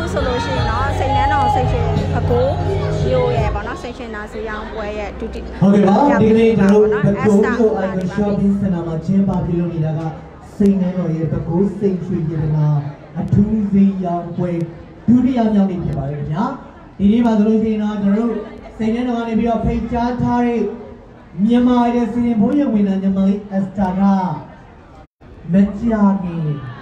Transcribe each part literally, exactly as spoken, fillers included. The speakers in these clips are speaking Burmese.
solution เนาะစိတ်နှမ်းတော်စိတ်ရှင်ဖကိုးမျိုးရဲ့ပေါ့နော်စိတ်ရှင်နာစီအောင်ပွဲရဲ့ဒုတိယဟုတ်ကဲ့ပါဒီကနေ့ကျွန်တော်တို့ဖကိုးဆို icon shopping center မှာကျင်းပပြုလုပ်နေတာကစိတ်နှမ်းတော်ရဲ့ဖကိုးစိတ်ရွှေရတနာအထူးစီရောင်ပွဲဒုတိယမြောက်နေ့ဖြစ်ပါတယ်ခင်ဗျာဒီနေ့မှာဆိုလို့ရှိရင်တော့ကျွန်တော်တို့စိတ်နှမ်းတော်ကနေပြီးတော့ဖိတ်ကြားထားတဲ့မြန်မာရဲ့စီရင်ဘိုးရဝင်တဲ့ညီမလေးအက်စတာကမကြာခင်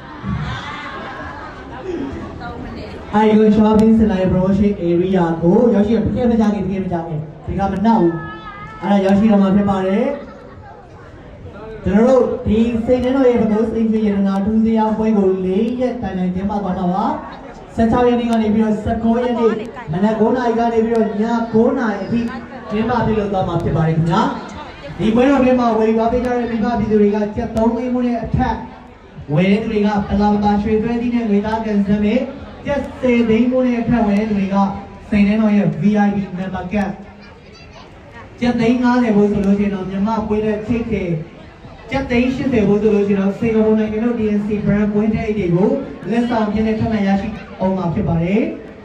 icon shopping center promotion area ကိုရောက်ရှိရတကယ်မကြာခင်တကယ်မကြာခင်ဒီကမနှောက်ဘူးအဲ့ဒါရောက်ရှိတော့မှဖြစ်ပါတယ်ကျွန်တော်တို့ဒီစိတ်နှင်းတော်ရဲ့ပကုတ်စိတ်ရွှေရတနာထူးစရာပွဲကို၄ရက်တိုင်တိုင်ကျင်းပသွားမှာပါ၁၆ရက်နေ့ကနေပြီးတော့၁၉ရက်နေ့မနက်၉နာရီကနေပြီးတော့ည၉နာရီအထိကျင်းပပြုလုပ်သွားမှာဖြစ်ပါတယ်ခင်ဗျာဒီပွဲတော်ထဲမှာဝယ်ယူပေးကြတဲ့မိဘပြည်သူတွေကကျပ်သုံးသိန်းမိုးနဲ့အထက်ဝယ်တဲ့သူတွေကပလာပတာရွှေသွဲသီးနဲ့ငွေသားကန်စမ်းနဲ့ကျပ်စေသိန်းမိုးနဲ့အထက်ဝယ်တဲ့သူတွေကစိတ်နှင်းတော်ရဲ့ V I P member card ကျပ်သိန်း၅၀ဘို့ဆိုလို့ရှိရင်တော့မြန်မာပွဲတဲ့ချိတ်ခေကျပ်သိန်း၈၀ဘို့ဆိုလို့ရှိရင်တော့စင်ကာပူနိုင်ငံတို့ D N C brand ပွဲတဲ့အိတ်တွေကိုလက်ဆောင်ပြည့်နဲ့ထပ်မံရရှိအောင်မှာဖြစ်ပါတယ်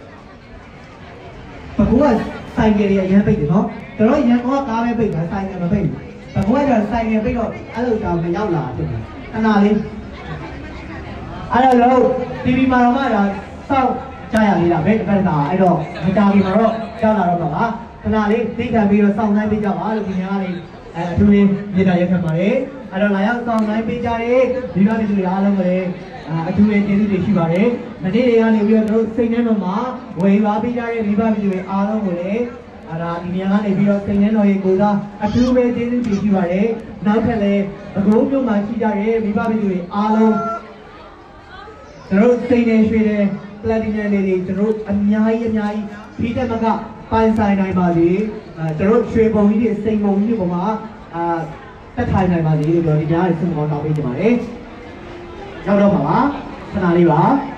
ပကူကဆိုင်ကလေးအရင်ပိတ်တယ်နော်ကျွန်တော်ရန်ကုန်ကကားပဲပိတ်တာဆိုင်ကမပိတ်ဘူးပကူကကျတော့ဆိုင်ကပိတ်တော့အဲ့လိုတောင်မရောက်လာဖြစ်တယ်ခဏလေးအဲ့တော့ T V မှာတော့မှဒါစောက်ကြရလေးလားပဲတစ်ခါတည်းအဲ့တော့မတာကြီးမှာတော့ကြောက်လာတော့ပါလားခဏလေးသိခံပြီးတော့စောင့်နိုင်ပေးကြပါလို့ဒီနေ့ကလေးအဲအထူးလေးမြေတားရက်ခတ်ပါတယ်အဲ့တော့လာရောက်စောင့်နိုင်ပေးကြတဲ့ဒီလိုဒီလိုအားလုံးကလည်းအထူးလေးကျေးဇူးတွေရှိပါတယ်မနေ့တွေကနေပြီးတော့တို့စိတ်နှင်းတော်မှာဝယ်ပါပေးကြတဲ့မိဘပြည်သူတွေအားလုံးကိုလည်းအဲ့ဒါဒီနေ့ကနေပြီးတော့စိတ်နှင်းတော်ရဲ့ကိုစားအထူးပဲကျေးဇူးတင်ရှိပါတယ်နောက်ထပ်လည်းအကုန်းမျိုးမှာရှိကြတဲ့မိဘပြည်သူတွေအားလုံးတို့စိတ်နဲ့ရွှေတဲ့ပလက်တီနမ်လေးတွေတို့အများကြီးအများကြီးဖိတက်မကပိုင်ဆိုင်နိုင်ပါစေအဲတို့ရွှေပုံကြီးတွေစိန်ပုံကြီးတွေပေါ်မှာအာတက်ထိုင်နိုင်ပါစေလို့ပြောဒီကြားတွေစုံပေါင်းတောင်းပေးကြပါတယ်ရောက်တော့ပါပါခဏလေးပါ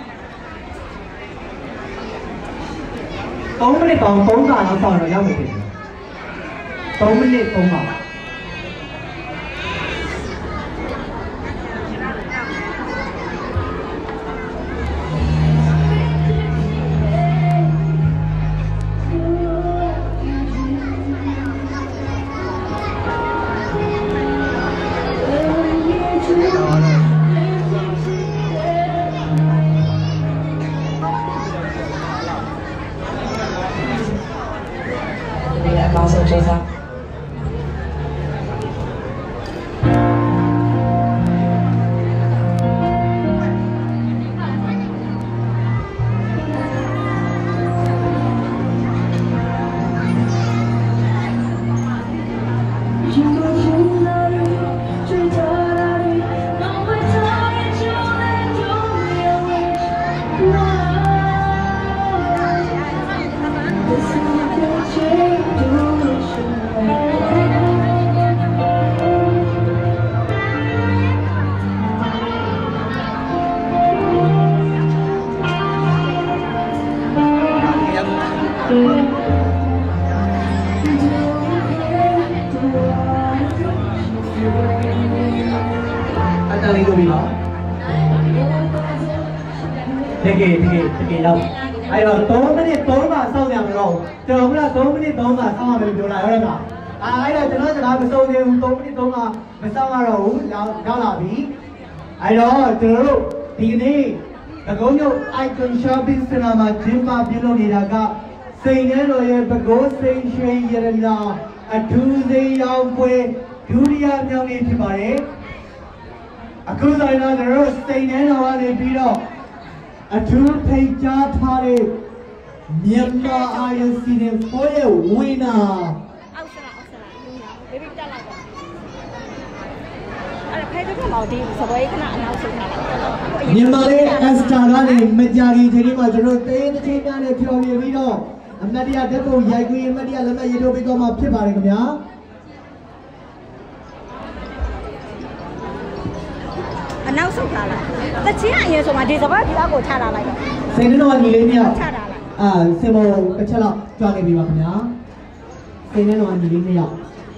၃မိနစ်ပေါင်း၃ခါလောက်ဆောင်တော့ရောက်နေပြီ၃မိနစ်၃ခါတကယ်တကယ်တကယ်တော့အဲ့တော့၃မိနစ်၃ခါစောင့်ရမှာတော့ကျွန်တော်က၃မိနစ်၃ခါစောင့်ရမယ်ပြောလာဟုတ်လားအဲ့တော့ကျွန်တော်စကားမဆုံးသေးဘူး၃မိနစ်၃ခါမစောင့်ရတော့ဘူးရောက်လာပြီအဲ့တော့ကျွန်တော်တို့ဒီနေ့ပကုံးမြို့ icon shopping center မှာကျင်းပပြုလုပ်နေတာကစိန်နှင်းတော်ရဲ့ပကုံးစိန်ရွှေရတနာအထူးစိန်ရောင်ပွဲဒုတိယမြောက်နေ့ဖြစ်ပါတယ်အခုဆိုရင်တော့ကျွန်တော်တို့စိန်နှင်းတော်ကနေပြီးတော့အထူးဖိတ်ကြားထားတဲ့မြန်မာအာယစီနဲ့ပွဲရဲ့ဝင်းနာအောက်ဆလာအောက်ဆလာဘေဘီတက်လိုက်ပါအဲ့ဒါဖိုက်တော့တော့ဒီစပွဲခဏအနောက်ဆုံးထားလိုက်မြန်မာလေးအက်စတာကနေမကြာခင်ချိန်လေးမှာကျွန်တော်တေးတစ်ချိန်များနဲ့ဖြော်ပြပြီးတော့အမတ်တရားဓာတ်ပုံရိုက်ကူးအမတ်တရားလက်မှတ်ရေးထိုးပေးတော့မှာဖြစ်ပါတယ်ခင်ဗျာအနောက်ဆုံးထားလိုက်တချင်းအရင်ဆိုမှဒီစပွဲဒီအောက်ကိုချလာလိုက်တော့စိန်နှင်းတော်ညီလေးမြောက်ချလာလိုက်အာစင်မောတစ်ချက်လောက်ကြွားနေပြီပါခင်ဗျာစိန်နှင်းတော်ညီလေးမြောက်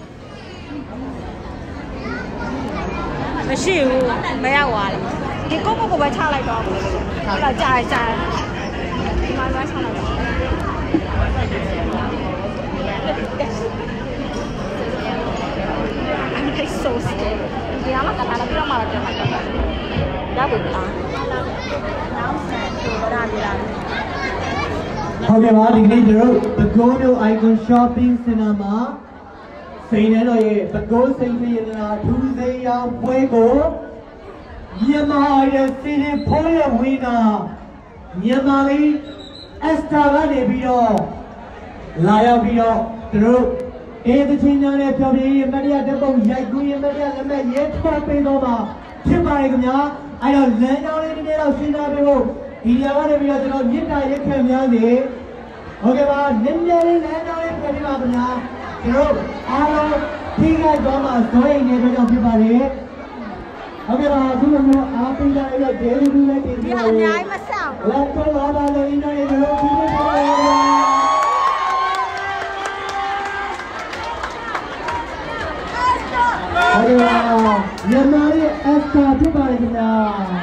မရှိဘူးမရောက်သွားလေဒီကိုကိုကိုပဲချလိုက်တော့ဟုတ်လားကြာကြာ妈妈唱的。I'm so scared. ဒီမှာကတားပြီးတော့မှတော့ပြန်မှာတော့ရဖို့တာနောက်ဆက်ဆိုတော့ဒါပြလာဟုတ်ကဲ့ပါဒီနေ့ကျွန်တော်တို့ပဲခူးမြို့ Icon Shopping Center မှာစိန်နှဲတော်ရဲ့ပဲခူးစိန်ရတနာထူးစိန်ရောင်ပွဲကိုမြန်မာရဲ့စီရီဖိုးရဲ့ဝင်းနာမြန်မာလေး Esther ကနေပြီးတော့လာရောက်ပြီးတော့ကျွန်တော်တို့အေးတချင်းများနဲ့ပြောပြရေးမတရားတက်ပုံရိုက်ကူးရေးမတရားလက်မဲ့ရဲထော်ပေးတော့မှာဖြစ်ပါတယ်ခင်ဗျာအဲ့တော့လမ်းကြောင်းလေးတစ်နေ့တော့ရှင်းပြပေးဖို့ဒီနေရာကနေပြီးတော့ကျွန်တော်မြစ်တာရက်ခံများနေဟုတ်ကဲ့ပါနည်းနည်းလေးလမ်းကြောင်းလေးပြပြပါခင်ဗျာကျွန်တော်အားလုံးထိခိုက်သွားမှာစိုးရိမ်နေတဲ့ကြောင့်ဖြစ်ပါတယ်ဟုတ်ကဲ့ပါအခုလိုမျိုးအားပေးကြရတဲ့ဒေလူလူလေးတင်ပြပါဦးအများကြီးမဆောင်လက်တော့လာပါလေနေနေကျွန်တော်ဒီလိုပါဟုတ်ကဲ့ပါမြန်မာရဲ့အက်စတာဖြစ်ပါတယ်ခင်ဗျာ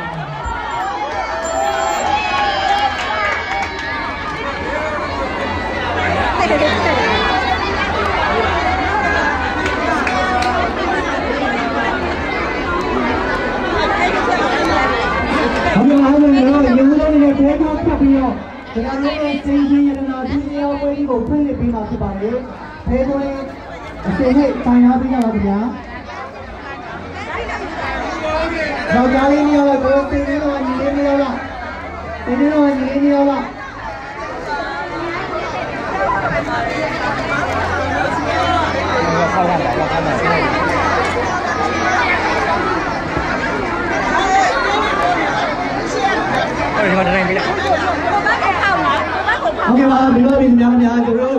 ကျွန်တော်တို့စိတ်ရင်းရနာဒီရောဝေးကိုဖွင့်လှစ်ပေးမှာဖြစ်ပါတယ်။ဖေးကိုလည်းအစိမ်းနဲ့တိုင်ရပေးကြပါခင်ဗျာ။ယောက်ျားလေးမျိုးလည်းကိုယ်စိတ်ရင်းတော့ညီလေးမျိုးလား။စိတ်ရင်းတော့ညီလေးမျိုးလား။ဆောက်ရတာလောက်ခါမှာအဲ့ဒီမှာတိုင်းပြီလားဟုတ်ကဲ့ပါဒီလိုပြည်များများကျွန်တော်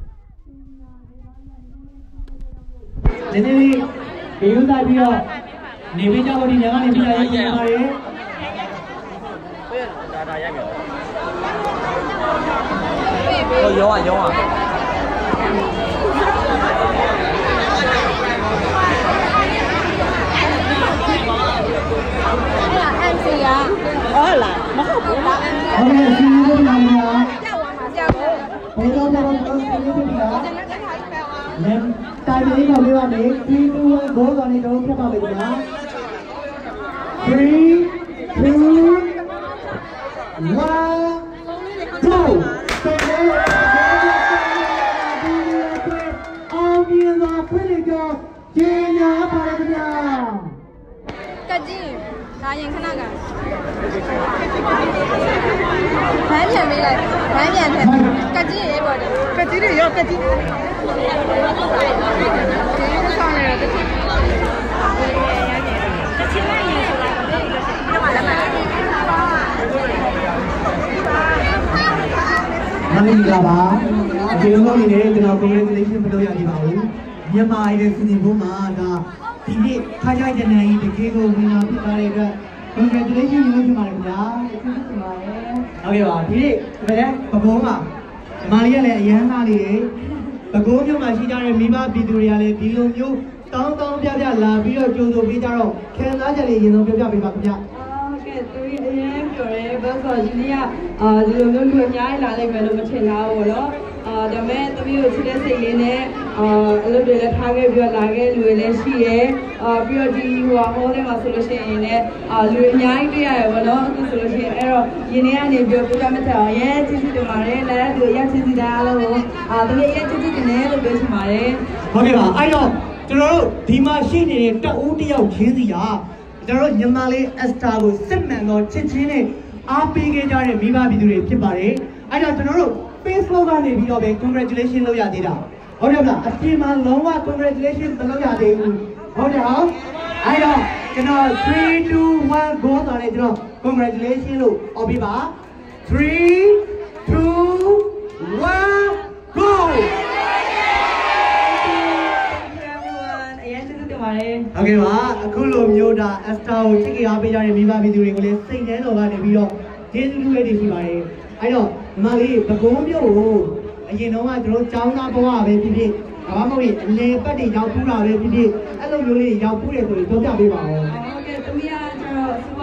ဒီနေ့ဒီယူသားပြီးတော့နေပေးကြဖို့ဒီညကနေပြရရေးပြန်ပါတယ်ဒါဒါရိုက်မြော်ဟိုရောอ่ะရောอ่ะအန်စီယာဟုတ်လားမဟုတ်ဘူးလားဟုတ်ကဲ့စီးလို့လာမှာကြောက်သွားမှာကြောက်ဘူးဘယ်တော့မှမလုပ်ဘူးလားလမ်းတိုင်လေးကိုပြောရမယ်three two one goal ကနေတော့ဖြတ်ပါမယ်ခင်ဗျာthree two one go အောင်မြင်စွာဖွင့်ကြကျင်းညာပါရခင်ဗျာကကြည့်ဒါရင်ခဏကဗန်းပြန်ပေးလိုက်ဗန်းပြန်ထည့်ကကြည့်ရေးပေါ်တယ်ကကြည့်တွေရောကကြည့်ဒီဆောင်နေတယ်ကကြည့်ကကြည့်လိုက်ရင်ဆိုတာဒီမှာလည်းမင်္ဂလာပါဒီလိုမျိုးနေကျွန်တော် congratulation မလုပ်ရသေးပါဘူးမြန်မာရဲ့စီစဉ်ဖို့မှာဒါဒီနေ့ထားကြတဲ့နိုင်တကယ်ကိုဝင်လာဖြစ်သွားတဲ့အတွက် congratulation လုပ်ချင်ပါတယ်ခင်ဗျာကျေးဇူးတင်ပါတယ်ဟုတ်ကဲ့ပါဒီနေ့ဒီမဲ့ပကုံးမှာညီမလေးကလည်းအရန်သားလေးပကုံးမြို့မှာရှိကြတဲ့မိဘပြည်သူတွေကလည်းဒီလိုမျိုးတောင်းတောင်းပြပြလာပြီးတော့ကြိုးဆိုပေးကြတော့ခံစားချက်လေးအရင်ဆုံးပြောပြပေးပါခင်ဗျာဟုတ်ကဲ့သူအရင်ပြောရဲဘတ်ဆိုဒီနေ့ကအာဒီလိုမျိုးလူအများကြီးလာလိုက်မယ်လို့မထင်တာဘူးနော်အာဒါမဲ့သမီးကိုချစ်တဲ့စိတ်ရင်းနဲ့အာအလုပ်တွေလည်းထားခဲ့ပြီးတော့လာခဲ့လူတွေလည်းရှိရဲအာပြီးတော့ဒီဟိုဟောထဲမှာဆိုလို့ရှိရင်လည်းအာလူအများကြီးတွေ့ရရပါတော့အခုဆိုလို့ရှိရင်အဲ့တော့ရင်းနေကနေပြီးတော့ပြပြမထအောင်ရဲချစ်စစ်တင်ပါတယ်လည်းသူရချစ်စစ်တာလို့အာသမီးရဲချစ်စစ်တင်တယ်လို့ပြောချင်ပါတယ်ဟုတ်ကဲ့ပါအဲ့တော့ကျွန်တော်တို့ဒီမှာရှိနေတဲ့တအူးတယောက်ချင်းစီကကျွန်တော်တို့ညီမလေး Esther ကိုစစ်မှန်သောချစ်ချင်းနဲ့အားပေးခဲ့ကြတဲ့မိဘပြည်သူတွေဖြစ်ပါတယ်အဲ့တော့ကျွန်တော်တို့ Facebook ကနေပြီးတော့ပဲ congratulation လုပ်ရသေးတာဟုတ်တယ်မလားအပြင်မှာလုံးဝ congratulation မလုပ်ရသေးဘူးဟုတ်တယ်ဟောအဲ့တော့ကျွန်တော်three two one go ဆိုတော့ကျွန်တော် congratulation လို့អော်ပေးပါthree two one goဟုတ်ကဲ့ပါအခုလိုမျိုးဒါ Esther ကိုချစ်ကြအားပေးကြတဲ့မိဘပြည်သူတွေကိုလည်းစိတ်နှဲတော်ကနေပြီးတော့ကျေးဇူးပြုရည်ရှိပါတယ်အဲ့တော့ညီမလေးပဲခူးမြို့ကိုအရင်တော့ကကျွန်တော်ကျောင်းသားဘဝပဲဖြစ်ဖြစ်ဘာမှမဟုတ်အလေပတ်တွေရောက်ပူးတာပဲဖြစ်ဖြစ်အဲ့လိုမျိုးလေးရောက်ပူးတယ်ဆိုရင်ပြောပြပေးပါဦးဟုတ်ကဲ့သမီးကကျတော့စူပါရီတက္ကသိုလ်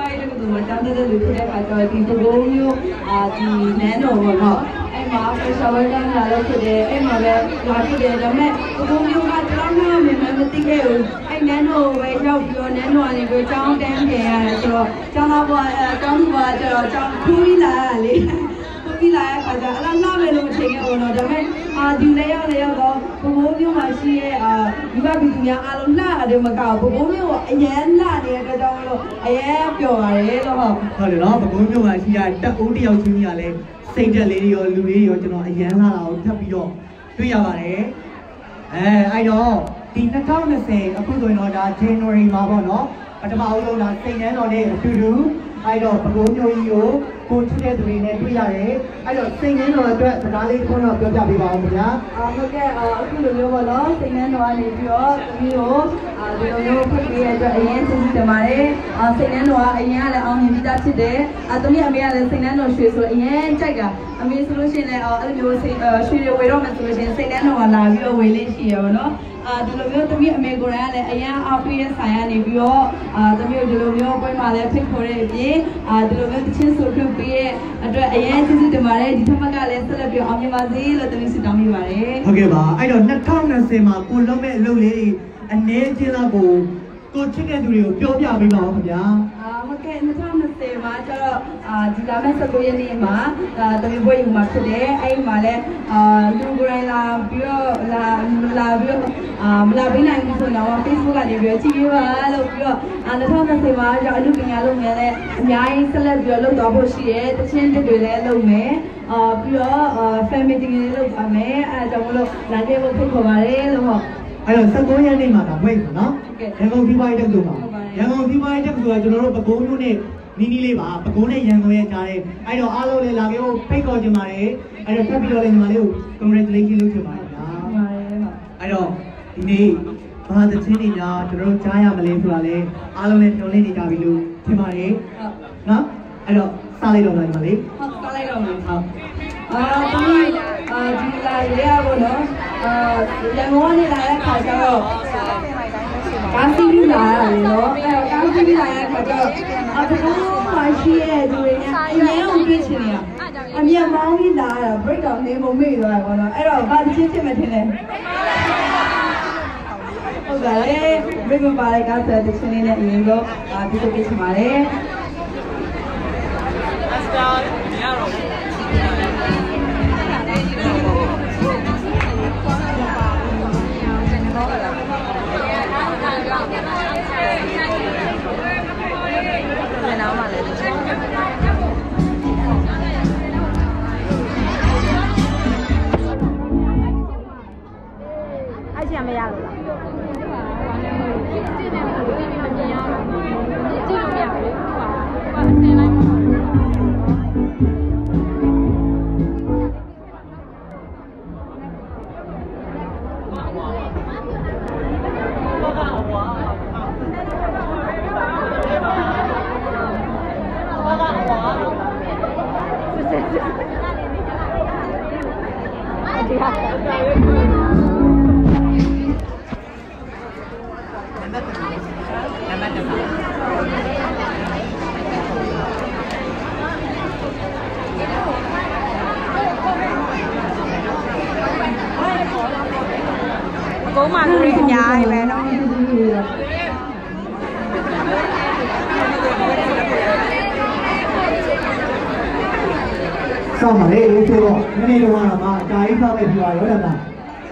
လူမတောင်းတဲ့လူဖြစ်တဲ့အခါကျတော့ဒီဘဘုံမျိုးအာဒီနန်းတော်ပေါ့နော်အဲ့မှာဆောင်းဝဲကလာလို့ဖြစ်တယ်အဲ့မှာပဲလာဖြစ်တယ်ဒါပေမဲ့ဘဘုံမျိုးကတောင်းမှမမြင်မသိခဲ့ဘူးအဲ့နန်းတော်ပဲရောက်ပြီးတော့နန်းတော်ကနေပြီးကျောင်းတန်းပြင်ရတယ်ဆိုတော့ကျောင်းသားဘွားအဲကျောင်းဘွားကျတော့ကျောင်းခူးပြီးလာရလေပြီးလာတဲ့အခါကျအလားလားပဲလို့မထင်ခဲ့ဘူးတော့ဒါပေမဲ့အာဒီလေးရောက်လေးရောက်တော့ဘဘိုးမျိုးမှာရှိရဲ့အာဒီဘပြည်သူများအားလုံးလှရတယ်မကောက်ဘဘိုးမျိုးကအရန်လှနေတဲ့အတွက်ကြောင့်လို့အရန်ပျော်ပါတယ်လို့ဟုတ်ဟုတ်တယ်နော်ဘဘိုးမျိုးမှာရှိရတက်ဦးတယောက်ချင်းကြီးကလည်းစိတ်တက်လေးတွေရောလူလေးတွေရောကျွန်တော်အရန်လှတာကိုထပ်ပြီးတော့တွေ့ရပါတယ်အဲအဲ့တော့ဒီ၂၀၂၀အခုဆိုရင်တော့ဒါ January မှာပေါ့နော်ပထမအဦးဆုံးဒါစိတ်နှမ်းတော်နဲ့အတူတူအဲ့တော့ဘဘိုးမျိုးကြီးကိုကိုချစ်တဲ့သူတွေနဲ့တွေ့ရတယ်အဲ့တော့စိတ်နှမ်းတော်အတွက်စကားလေးတစ်ခုတော့ပြောပြပေးပါဦးခင်ဗျာအာဟုတ်ကဲ့အခုလိုမျိုးပေါ့နော်စိတ်နှမ်းတော်ကနေပြီးတော့သမီးတို့အာဒီလိုမျိုးဖွင့်ပေးရတဲ့အတွက်အရင်ကျေးဇူးတင်ပါတယ်အာစိတ်နှမ်းတော်ကအရင်ကလည်းအောင်မြင်ပြီးသားဖြစ်တယ်အာသမီးအမေကလည်းစိတ်နှမ်းတော်ရွှေဆိုအရင်ကြိုက်တာအမေဆိုလို့ရှိရင်လည်းအဲ့လိုမျိုးစိတ်ရွှေတွေဝေတော့မှဆိုလို့ရှိရင်စိတ်နှမ်းတော်ကလာပြီးတော့ဝေလေးရှိရပါတော့အာဒီလိုမျိုးသမီးအမေကိုယ်တိုင်ကလည်းအရင်အားပေးတဲ့ဆိုင်ကနေပြီးတော့အာသမီးတို့ဒီလိုမျိုးပွဲမှာလည်းဖိတ်ခေါ်တဲ့အပြင်အာဒီလိုမျိုးတချင်းဆိုထုတ်ပေးတဲ့အတွက်အရင်ကျေးဇူးတင်ပါတယ်ဒီထက်မှကလည်းဆက်လက်ပြီးအောင်မြင်ပါစေလို့သမီးဆုတောင်းမိပါတယ်ဟုတ်ကဲ့ပါအဲ့တော့၂၀၂၀မှာကိုလုပ်မဲ့အလုပ်လေးအနေချင်းလောက်ကိုကိုချစ်တဲ့သူတွေကိုပြောပြပေးပါဦးခင်ဗျာအာဟုတ်ကဲ့၂၀၂၀မှာကျတော့အာဒီလာမဲ့၁၉ရက်နေ့မှာဒါသမီးပွဲယူမှာဖြစ်တယ်အဲ့မှာလည်းအာလူကိုယ်တိုင်လာပြီးတော့လာလာပြီးတော့အာမလာပေးနိုင်ဘူးဆိုတော့ Facebook ကနေပြီးတော့ကြည့်ပေးပါလို့ပြီးတော့အာ၂၀၂၀မှာကျတော့အလူပညာလုပ်ငန်းလည်းအများကြီးဆက်လက်ပြီးတော့လုပ်သွားဖို့ရှိတယ်တချင်းတစ်တွေလည်းလုပ်မယ်အာပြီးတော့အာ family တွေလည်းလုပ်ပါမယ်အဲဒါကြောင့်မလို့လာခဲ့ဖို့ဖိတ်ခေါ်ပါတယ်လို့ဟုတ်အဲ့တော့၁၉ရက်နေ့မှာဒါဝိတ်ပါနော်ရန်ကုန်ဒီပိုင်းတက်လို့ပါရန်ကုန်ဒီပိုင်းတက်ဆိုတာကျွန်တော်တို့ပဲခူးမျိုးနဲ့နီးနီးလေးပါပဲခူးနဲ့ရန်ကုန်ရဲ့ကြားတဲ့အဲ့တော့အားလုံးလည်းလာခဲ့ဖို့ဖိတ်ခေါ်ချင်ပါတယ်အဲ့တော့ထပ်ပြီးတော့လည်းညီမလေးကို congratulation လုပ်ချင်ပါတယ်ဗျာအဲ့တော့ဒီနေ့ဘာသချင်းတွေများကျွန်တော်တို့ကြားရမလဲဆိုတာလေအားလုံးလည်းညှော်လင့်နေကြပြီလို့ထင်ပါတယ်နော်အဲ့တော့စားလိုက်တော့လားညီမလေးဟုတ်စားလိုက်တော့မယ်ဟုတ်အာဒီအာဒီလာရရပါတော့အာရန်ကုန်ကနေလာတဲ့ခါကျတော့ကားစီးပြီးလာရတယ်နော်အဲကားစီးပြီးလာတဲ့ခါကျတော့အတကူမရှိရဲ့သူတွေနဲ့အရင်ကတွေ့ချင်နေတာအမြတ်မောင်းပြီးလာတာ break down နေပုံမေ့သွားတာပေါ့နော်အဲ့တော့ဘာတစ်ချင်းဖြစ်မှထင်လဲဟုတ်ကဲ့လေ break ပါလိုက်ကားဆက်တစ်ချင်းလေးနဲ့အရင်တော့အာဒီလိုဖြစ်ချင်ပါတယ် Let's go မရတော့အဲ့ချင်မရလို့လားကြည့်လို့မရဘူးဟိုပါဟိုပါအစင်လိုက်cố mà người nhà về đó sao mà đây đúng chưa cái này đúng là mà cái sao về thì đó là nào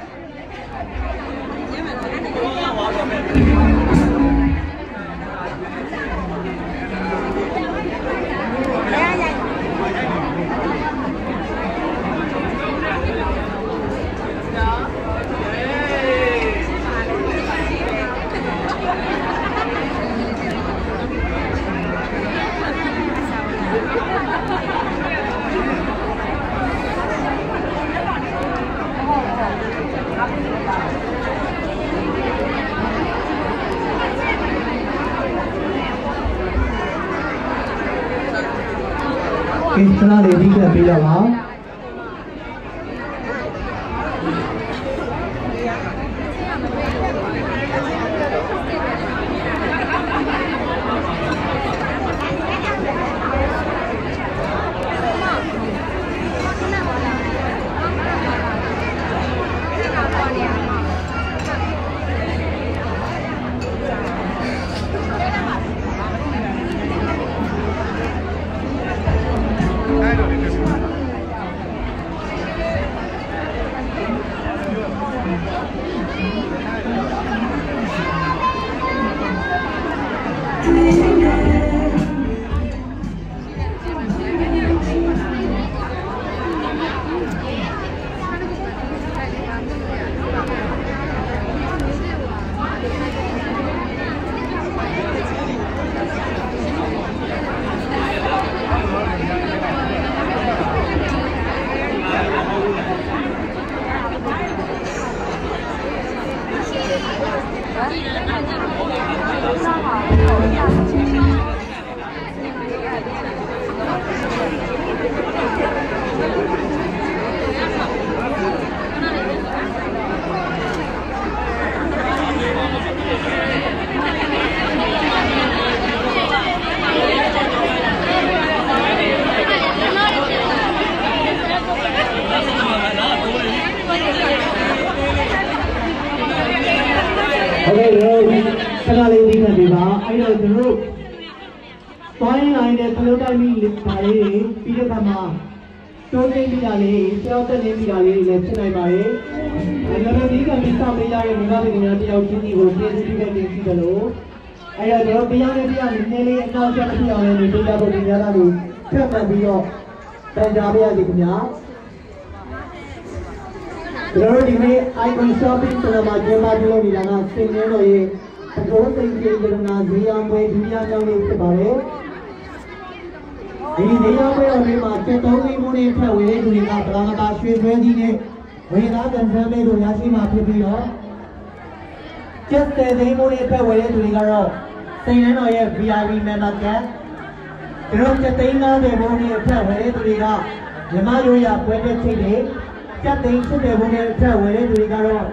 cái chả để đi là bây giờ hả အဲ့တော့ကျွန်တော်သွားရင်လာရင်ခလုံးတိုင်းမိပါလေပြီးတဲ့အခါမှာတိုးသိမိတာလေးကြောက်တဲ့နေမိတာလေးလည်းဖြစ်နိုင်ပါရဲ့ကျွန်တော်ဒီကနေ့စောင့်ပေးရတဲ့မိဘတွေများတယောက်ချင်းစီကိုကျေးဇူးပြုတဲ့တင်ရှိတယ်လို့အဲ့တော့ကျွန်တော်တရားနဲ့တရားနည်းနည်းလေးအနောက်ကျမဖြစ်အောင်လည်းနေပေးကြဖို့ဒီများသားတွေဖက်မှန်ပြီးတော့တန်ကြပါရစေခင်ဗျာကျွန်တော်ဒီနေ့ icon shopping ဆိုတာမှာကျင်းပပြုလုပ်နေတာကစင်ရဲတော်ရဲ့အတော်သိကျရနာဈေးအောင်ပွဲဒုတိယကြောင်းလေးဖြစ်ပါတယ်ဒီဈေးအောင်ပွဲတော်လေးမှာစက်သုံးလေးမိုးလေးထက်ဝေတဲ့သူတွေကဗလာမတာရွှေဆွဲသီးနဲ့ဝေသားတန်ဆန်းလေးတို့ရရှိမှာဖြစ်ပြီးတော့ကျက်တဲ့သိန်းမိုးလေးထက်ဝေတဲ့သူတွေကတော့စိန်နှန်းတော်ရဲ့ V I P member card ကျွန်တော်ကျက်သိန်း၅၀မိုးလေးထက်ဝေတဲ့သူတွေကမြမရိုးရပွဲတဲ့ထိတ်တွေကျက်သိန်း၈၀မိုးလေးထက်ဝေတဲ့သူတွေကတော့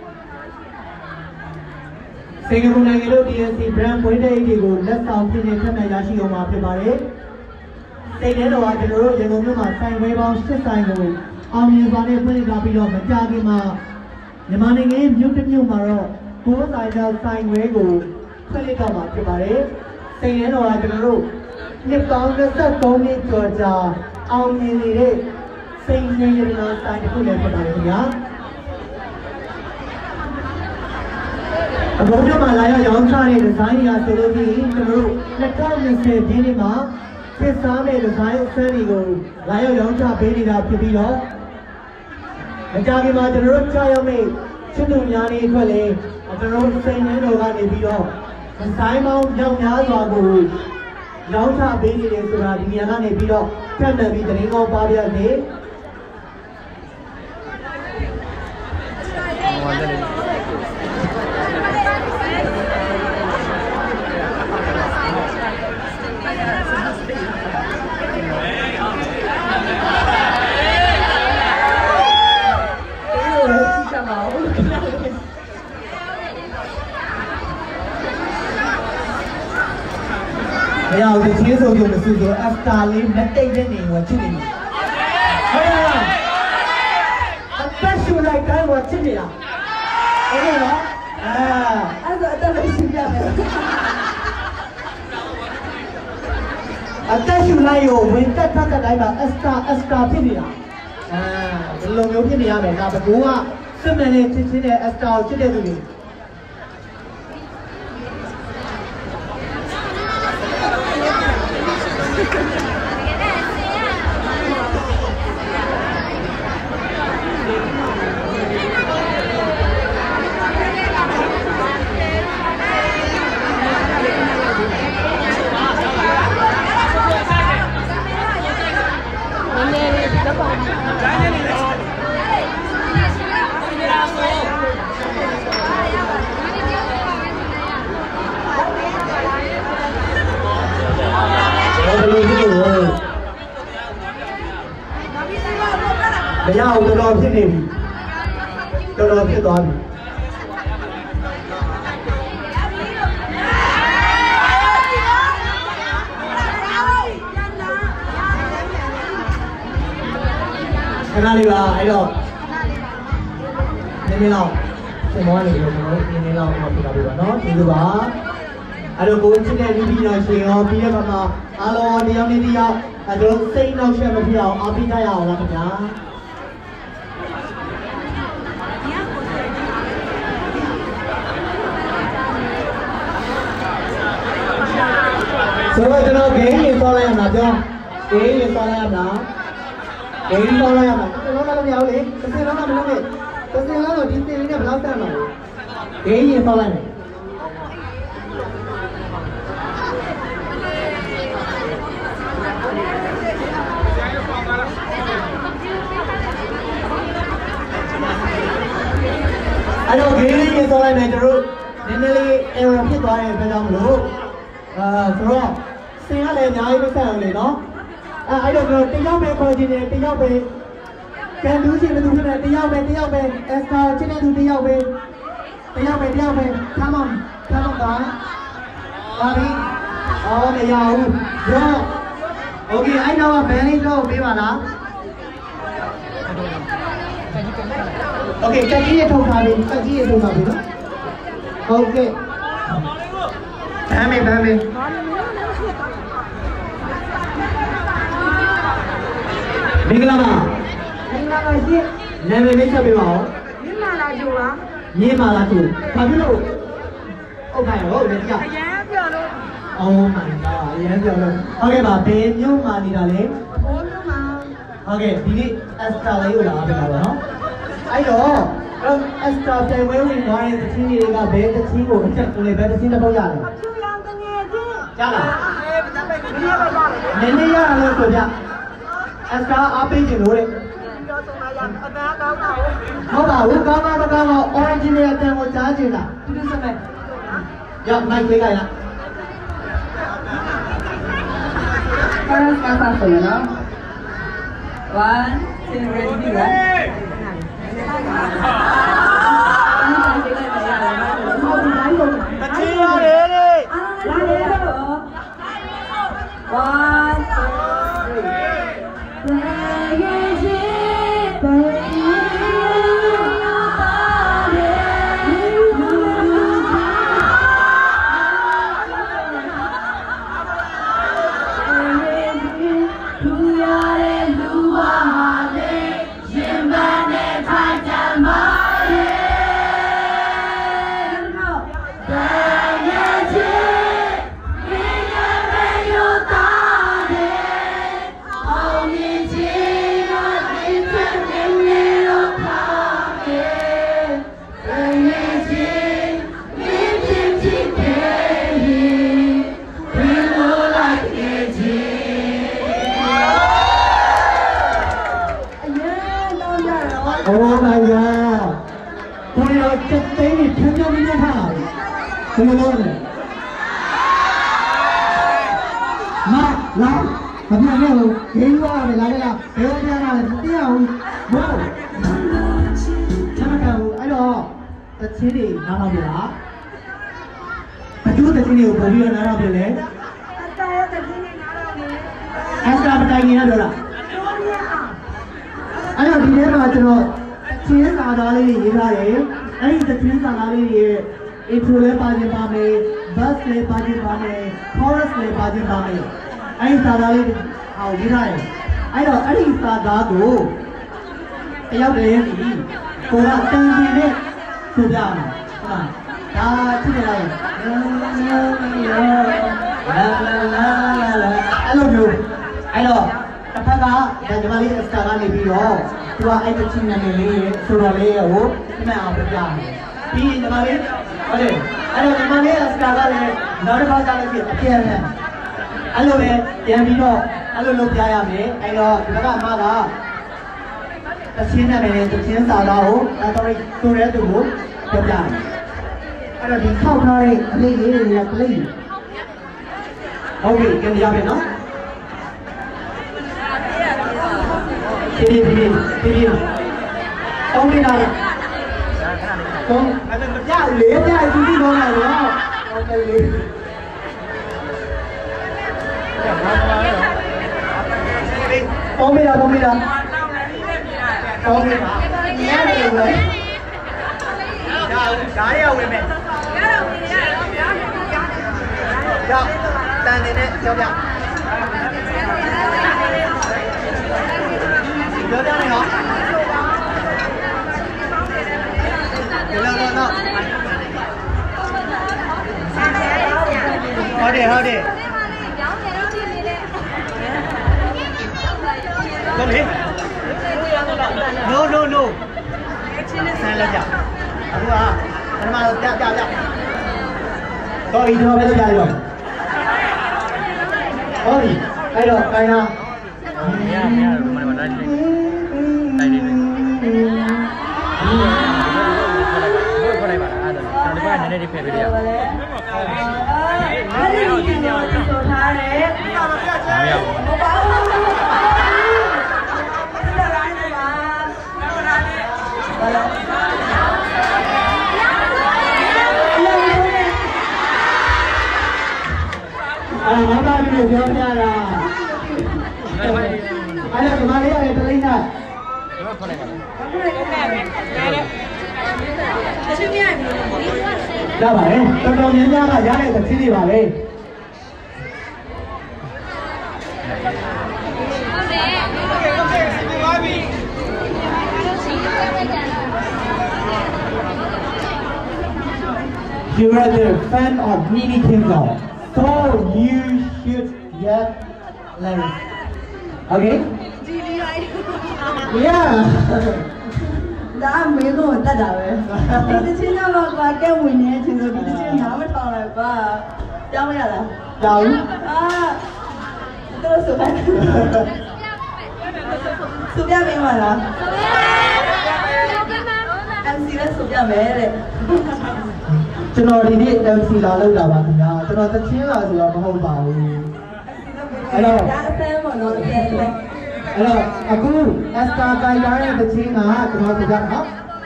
စင်ကာပူနိုင်ငံတို့ D S C brand ပွဲတဲ့အိတ်တွေကိုလက်ဆောင်ပြည့်နေထပ်မံရရှိအောင်မှာဖြစ်ပါတယ်စိတ်ထဲတော့ကျွန်တော်တို့ရန်ကုန်မြို့မှာဆိုင်ခွဲပေါင်း၈ဆိုင်ကိုအောင်မြင်စွာနဲ့ဖွင့်လှစ်ပြီးတော့မကြာခင်မှာမြန်မာနိုင်ငံမြို့တစ်မြို့မှာတော့ကိုးဆိုင်ကျောင်းဆိုင်ခွဲကိုဖွင့်လှစ်တော့မှာဖြစ်ပါတယ်စိတ်ထဲတော့ကျွန်တော်တို့နှစ်ပေါင်း၂၃နှစ်ကျော်ကြာအောင်မြင်နေတဲ့စိတ်ရင်းရနာဆိုင်တစ်ခုလည်းဖြစ်ပါတယ်ခင်ဗျာအခုကျွန်တော်လာရောက်ရောင်းချတဲ့ဒီဇိုင်းတွေကဆိုလို့ရှိရင်ကျွန်တော်တို့၂၀၂၀ပြည့်နှစ်မှာဖြစ်စားတဲ့ဒီဇိုင်းအစမ်းတွေကိုလာရောက်ရောင်းချပေးနေတာဖြစ်ပြီးတော့အကြမ်းမှာကျွန်တော်တို့ကြားရောက်မယ့်ချစ်သူများနေအတွက်လည်းကျွန်တော်တို့စိတ်နှင်းတော်ကနေပြီးတော့ဒီဇိုင်းပေါင်းကြောင်များစွာကိုရောင်းချပေးနေတယ်ဆိုတာဒီနေရာကနေပြီးတော့ထပ်တယ်ပြီးသတင်းကောင်းပါပြရစေမရဘူးချင်းဆိုကြမစုဆို after လေးလက်တိတ်နဲ့နေဝချစ်နေတယ်ဟုတ်လားအသက်ရှူလိုက်တိုင်းဝချစ်နေတာဟုတ်ကဲ့နော်အဲအဲ့ဒါအသက်လေးရှူပြမယ်အသက်ရှူလိုက်ရောဝင်တက်တက်တဲ့တိုင်းမှာ extra extra ဖြစ်နေတာအဲဒီလိုမျိုးဖြစ်နေရမယ်ဒါဘကူကစစ်မှန်တဲ့ချစ်ချင်းတဲ့ extra ကိုချစ်တဲ့သူတွေမရဘူးတော်တော်ဖြစ်နေပြီတော်တော်ဖြစ်သွားပြီခဏလေးပါအဲ့တော့နည်းနည်းတော့သင်မောနေလို့ကျွန်တော်နည်းနည်းတော့ဟောပြတာပြပါနော်ဒီလိုပါအဲ့တော့ကိုယ်ချစ်တဲ့လူကြီးတော်ရှင်ရောပြီးရပါမှာအားလုံးတရားနည်းတရားအဲ့တော့စိတ်နှောက်ယှက်မဖြစ်အောင်အားပေးကြရအောင်လားခင်ဗျာဆိုတော့ကျွန်တော်ဂိမ်းရင်သွားလိုက်ရမှာပြောဂိမ်းရင်သွားလိုက်ရမှာဂိမ်းသွားလိုက်ရမှာကျွန်တော်လည်းမရဘူးလေတစ်စင်လုံးကမလုပ်နဲ့တစ်စင်လုံးတော့ဒီစင်လေးနဲ့ဘယ်လောက်တက်မှာလဲဂိမ်းရင်သွားလိုက်မယ်အဲ့တော့ဂိမ်းလေးရင်သွားလိုက်မယ်ကျွန်တော်နည်းနည်းလေး error ဖြစ်သွားတဲ့အတွက်ကြောင့်မလို့အာဆိုတော့စင်ကလည်းအများကြီးမဆက်အောင်လေနော်အဲအဲ့တော့ကျွန်တော်တယောက်ပဲခေါ်ချင်တယ်တယောက်ပဲကန်လူးချင်တဲ့သူဖြစ်တယ်တယောက်ပဲတယောက်ပဲ extra ချင်တဲ့သူတယောက်ပဲတယောက်ပဲတယောက်ပဲ come on come on ပါပါပြီအော်မရဘူးရော okay အဲ့တော့ဘယ်လေးတော့ပေးပါလား okay တက်ကြီးရထုတ်ထားပြီတက်ကြီးရထုတ်ထားပြီနော် okay မ်းမေးမ်းမေးမင်္ဂလာပါမင်္ဂလာပါရှင်နာမည်လေးချက်ပေးပါဦးမြင့်မာလာကျူပါမြင့်မာလာကျူဘာဖြစ်လို့အုတ်ခိုင်ဟုတ်တယ်ကြောက်အရန်ပြောလို့ Oh my god အရန်ပြောလို့ဟုတ်ကဲ့ပါဘယ်မြို့မှာနေတာလဲဘိုးမြို့မှာဟုတ်ကဲ့ဒီနေ့ Esther လေးကိုလာပေးတာပါနော်အဲ့တော့အဲ့ Esther တိုင်ဝဲဝင်သွားတဲ့တချင်းတွေကဘယ်တချင်းကိုအချက်ကိုလည်းဘယ်တချင်းတစ်ပုတ်ရတယ်အချူရောင်တငယ်ချင်းကြားလားအေးဗတ်ပဲဒီနေ့ပဲရတယ်နည်းနည်းရလို့ဆိုပြ Esther အားပေးခြင်းလို့တဲ့တော့ဆုံးလာရအသားကောင်းတာဟုတ်ပါဘူးကောင်းပါမကောင်းတော့ original အတန်ကိုကြားချင်တာဒီလိုစမဲ့ရမိုက်လေးကရ First kata semua. One, two, ready, right? Kecil ini. One, Oh my god. Tôi nói chất tế thì thân nhau với nhau hả? Tôi nói luôn này. Mà, lắm. Mà bây giờ là kiếm qua để làm đây là nếu bây giờ là tiếp không? Wow. Chắc là cầu, ấy đó. Tất chí thì nào nào bị lá. Tất chú tất chí điều của bây giờ nào nào bị lấy. Em sẽ làm tay như nào được ạ? Anh ở đi đến mà cho nó chiến xa đó lên gì ra đấy anh sẽ chiến xa đó lên gì ít thu lấy bao nhiêu bao nhiêu bus lấy bao nhiêu bao nhiêu chorus lấy bao nhiêu bao nhiêu anh xa đó lên hào gì ra đấy anh đó anh xa đó đủ cái giáo đề gì cô đã tên gì đấy số biểu này mà ta thế này la la la la I love you anh đóတစ်ဖက်ကဒါညီမလေးအစတာကနေပြီးတော့သူကအဲ့တချင်းနာမည်လေးဆိုတော့လေးကိုဒီမှာအောင်ပြပြမယ်ပြီးညီမလေးဟုတ်တယ်အဲ့တော့ညီမလေးအစတာကလည်းနောက်တစ်ခါကျလို့ရှိရင်အပြည့်နဲ့အဲ့လိုပဲပြန်ပြီးတော့အဲ့လိုလုပ်ပြရမယ်အဲ့တော့ဒီဘက်ကအမကတချင်းနာမည်လေးတချင်းစာသားကိုဒါတော့ဆိုရဲသူကိုပြပြမယ်အဲ့တော့ဒီခောက်ထားတဲ့အလေးလေးတွေကကလေးဟုတ်ပြီကြည့်ရမယ်နော်ဒီဒီဒီဒီတောင်းနေတာတောင်းအဲ့ဒါမပြဘူးလေပြဒီဒီတော့လာတော့တောင်းတယ်လေတောင်းမရတောင်းမရတောင်းမရရတယ်လေဒါဒါရဝင်မယ်ရတော့ဝင်ရတော့ဗျာရောက်တန်နေနဲ့ကြောက်ကြပြောပြနေနော်လောလောလောဟုတ်တယ်ဟုတ်တယ်ဟုတ်တယ် no no no ဆန်းလိုက်ကြအခုကပထမပြပြပြတော့ဒီတော့ပဲပြရအောင်ဟုတ်ပြီအဲ့တော့ခိုင်းတာမရမရမမလိုက်လိုက်တိုက်နေတယ်ဘယ်ခေါ်လိုက်ပါလားအဲ့ဒါကျွန်တော်ဒီကနည်းနည်းလေးဖယ်ပေးရအောင်အဲ့ဒီဒီတော့ဆိုထားတယ်မရဘူးဘာလို့လဲဆက်လာနေပါဘာလို့အာငါသားပြီးပြောပြတာအဲ့ဒါဒီမလေးရတယ်တလိမ့်တာဒီမှာခေါ်လိုက်ပါလားခေါ်လိုက်ပါမယ်တချင်းမြိုင်ပြီရပါတယ်တော်တော်များများကရတဲ့သတိတွေပါပဲ You are the fan of Mini Kingdom, so you should get learn. Okay? Yeah. ဒါအမေကိုတတ်တာပဲဒီတစ်ချင်းတော့ကွာကဲဝင်နေချင်းဆိုဒီတစ်ချင်းနားမထောင်လိုက်ပါကြောင်းရလားကြောင်းအာတို့ဆိုပါသူပြမင်းမလား em xê လည်းဆိုပြမယ်တဲ့ကျွန်တော်ဒီနေ့ em xê လာလောက်တာပါခင်ဗျာကျွန်တော်သချင်းလာဆိုတော့မဟုတ်ပါဘူးအဲ့တော့ဒါအဆန်းမလို့တဲ့အဲ့တော့အခု Esther ကိုင်ရတဲ့သချင်းကကျွန်တော်ဆိုကြနော်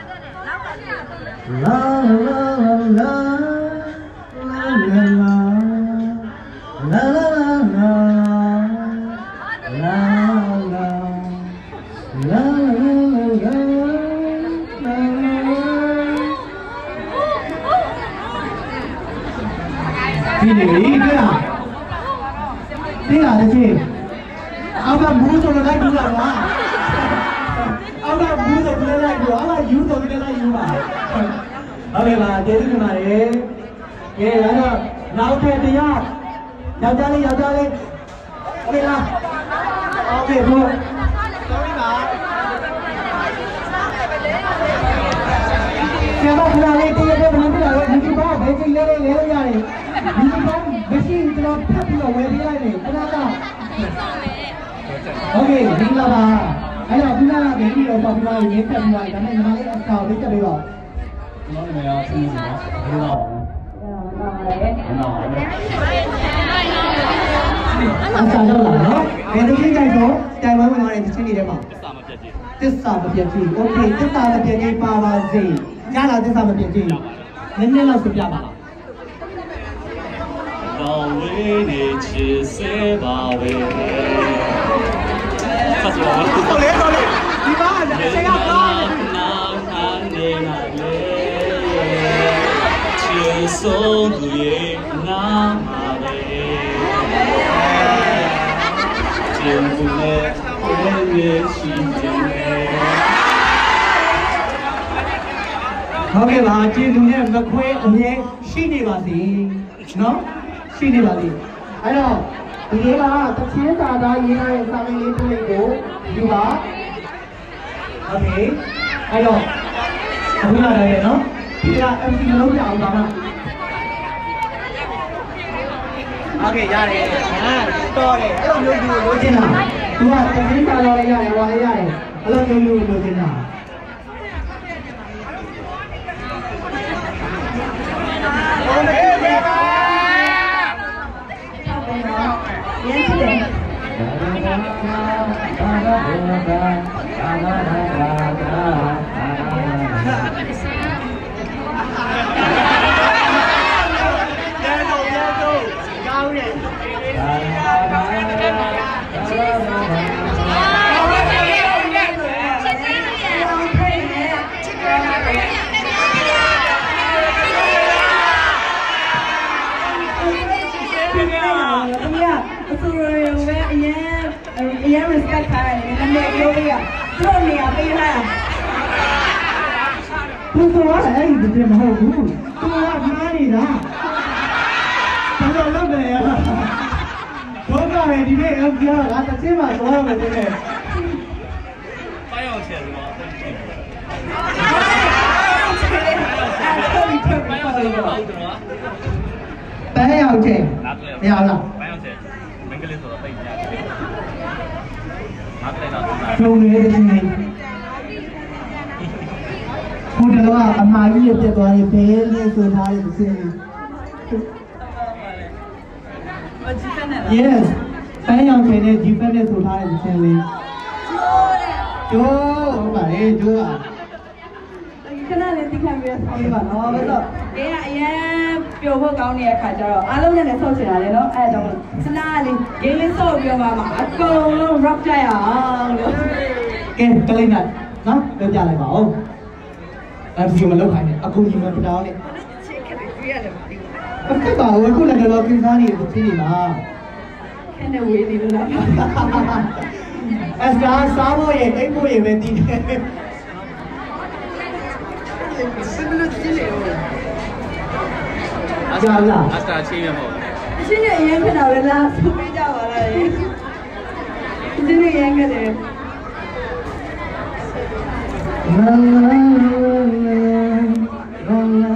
La la la la la la la la la la laဒီနေ့ဒီကဒီကလည်းချင်းအောက်ကဘူးဆိုတော့လိုက်ဘူးလားကွာအောက်ကဘူးဆိုတော့လိုက်ဘူးအောက်ကယူဆိုတော့လိုက်ယူပါဟုတ်ကဲ့ပါကျေးဇူးတင်ပါတယ်ကဲဒါတော့နောက်ထပ်တရားယောက်ျားလေးယောက်ျားလေးโอเคလားโอเคဘို့ sorry ပါကျန်တော့ခဏလေးတရက်တည်းဘယ်လိုပြလာလဲဒီဘောဘယ်ချိန်လဲလဲလဲလို့ရတယ်ဒီဘောမရှိကျွန်တော်ဖတ်ပြီးတော့ဝယ်ပေးလိုက်တယ်ခဏတော့โอเคဒီလာပါအဲ့တော့ခုနကဂိမ်းကြီးတော့ပေါ့ပြီးတော့ရင်းဖက်ပြီးတော့ဒါနဲ့ညီမလေးအကောင်လေးတက်ပြီးတော့ကျွန်တော်လည်းဆင်းနေပါဘယ်လိုလဲနော်အစားတော့လာနော်ဘယ်လိုချင်းကြိုက်တော့တိုင်ဝမ်ဝင်လာတဲ့ချင်းတွေထဲမှာတစ္ဆာမပြတ်ကြည့်โอเคတစ္ဆာမပြတ်ကြည့်ပါပါစေညလာတစ္ဆာမပြတ်ကြည့်နည်းနည်းလောက်ပြပြပါလားတော့ဝေးနေချစ်စေပါဝေးဖတ်လို့ဟုတ်လေဟုတ်လေဒီမှာအချိန်ကကောင်းနေနာနာနေနာလေချစ်ဆုံးသူရဲ့နာပါလေကျင်းဘူးနဲ့ဝေးနေရှိနေဟုတ်ကဲ့ပါကျေးဇူးနဲ့မခွဲအမြဲရှိနေပါစေနော်ရှိနေပါစေအဲ့တော့ဒီနေ့ကတချင်းသာသာရေးရတဲ့စာပေလေးတစ်လေးကိုယူပါโอเคအဲ့တော့အခုလာတယ်နော်ဒီက em xê မလုပ်ကြအောင်ပါမโอเคရတယ်ဟာတော်တယ်အဲ့လိုမျိုးယူလို့ချင်တာသူကတချင်းသာသာလေးရတယ်ဟောလေးရတယ်အဲ့လိုမျိုးယူလို့ချင်တာrespect ထားတယ်နည်းနည်းပြောပြရသူ့နေရာပေးထားတာသူကတော့အဲ့ဒီတည်းမဟုတ်ဘူးသူကမားနေတာတော်တော်လုပ်တယ်ရဘောကလည်းဒီနေ့အပြောတာတစ်ချင်းမှသွားရမယ်တဲ့ပိုင်းအောင်ချင်တယ်ပေါ့ပန်းရောက်ချင်မရလားပန်းအောင်ချင်မင်္ဂလိဆိုတော့တိတ်ညတယ်နားကလေးတော့လုံနေတဲ့ချင်းလေးဘုဒ္ဓတော်ကအမှားကြီးရပြတ်သွားရင်ဘယ်လေးဆိုထားတဲ့ချင်းလေး Yes ပန်းရောက်ချင်တဲ့ဒီဘက်နဲ့ဆိုထားတဲ့ချင်းလေးကျိုးဟုတ်ပါလေကျိုးပါခဏလေးသိခံပြီးဆောင်းပါနော်ဘာလို့ကဲအရင်ပျော်ဖို့ကောင်းနေတဲ့ခါကျတော့အားလုံးနဲ့လည်းဆောက်ချင်တာလေနော်အဲဒါကြောင့်စနာလေးဂိမ်းလေးဆောက်ပြီးတော့မှအကုန်လုံး rock ကြရအောင်လို့ကဲကလေးနဲ့နော်ပြောပြလိုက်ပါဦးအဲ့ဒီမလုပ်ခိုင်းနဲ့အကူကြီးမပတောင်းနဲ့ Apa tahu aku nak kalau kita ni tu sini lah. Kena wei ni lah. Asal sama ye, ibu ye mesti. Sebelum sini. Jalan. Asal ciri apa? Sini yang kena bela, supaya jawab lah. Sini yang kena. La la la la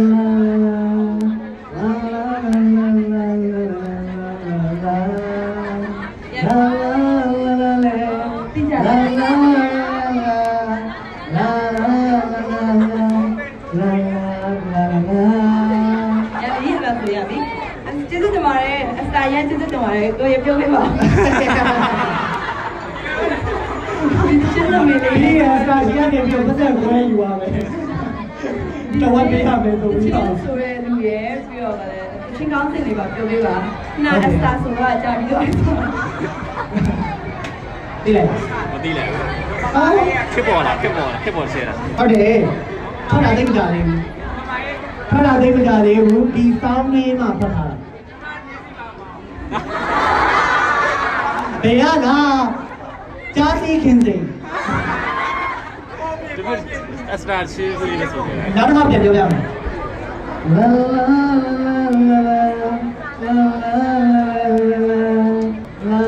Saya tu tu macam, kau yang pilih apa? Cuma milih. Ini asal dia ni pilih pasal kau yang jual. Tahu dia apa tu? Cuma suruh lu ye, pilih apa le? Cingkang sini ni bah pilih apa? Nah asal suruh aja pilih apa? Tidak. Tidak. Ah? Kebola, kebola, kebola sih. Ada. Kau nak dengar jadi? Kau nak dengar jadi? Di sana mana pasal? Beya na jati khinse Cuma asal ciri tu ni semua. Nama apa dia dia? La la la la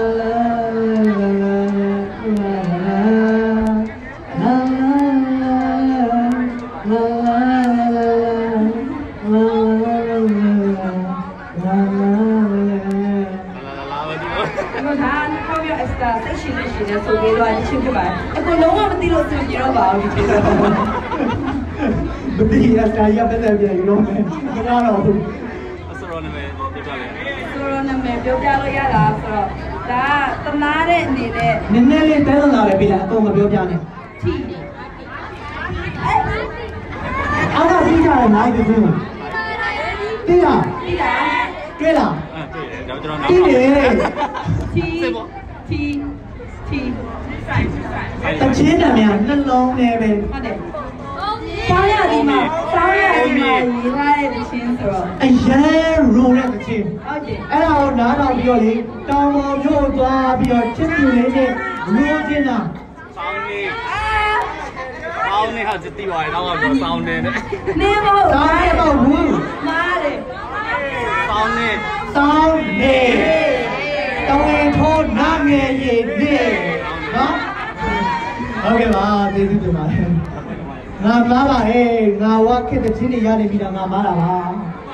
ဆိုပြီးတော့အချင်းဖြစ်ပါတယ်။အခုလုံးဝမသိလို့အဆင်ပြေတော့ပါဘူးဒီလို။ဘယ်ဒီအစာရပဲတဲ့ပြန်ရောမယ်။မရတော့ဘူးအစရောနာမည်ပြောပြလေဆိုတော့နာမည်ပြောပြလို့ရတာဆိုတော့ဒါကတနာတဲ့အနေနဲ့။နည်းနည်းလေးတဲလာပဲပြီလားအကုန်မပြောပြနဲ့ထီနေ။အားကပြီးကြတယ်နိုင်ပြီ။တိလားတိလားတွေ့လားအဲတွေ့တယ်ကျွန်တော်နောက်တိတယ်ထီထီထီတချင်းနာမည်နှလုံးနဲ့ပဲဟုတ်တယ်ဆောင်းရဒီမှာဆောင်းရဒီမှာရေးထားတဲ့ချင်းဆိုတော့အရန်ရိုးတဲ့တချင်းဟုတ်တယ်အဲ့ဒါကိုနားထောင်ပြီးတော့လေတောင်ပေါ်မြို့သွားပြီးတော့ချစ်သူလေးနဲ့ရိုးချင်းတာဆောင်းနေဆောင်းနေဟာစစ်တီပါရတော့တော့ဆောင်းနေနဲ့နေမဟုတ်တောင်းရတော့ဘူးမားတယ်ဆောင်းနေတောင်းနေတောင်းရင်ထိုးနာငယ်ရည်နေနော်ဟုတ်ကဲ့ပါကျေးဇူးတင်ပါတယ်ငါမားပါဟဲ့ငါဝါခက်တဲ့ချင်းတွေရနေပြီတော့ငါမားတာပါ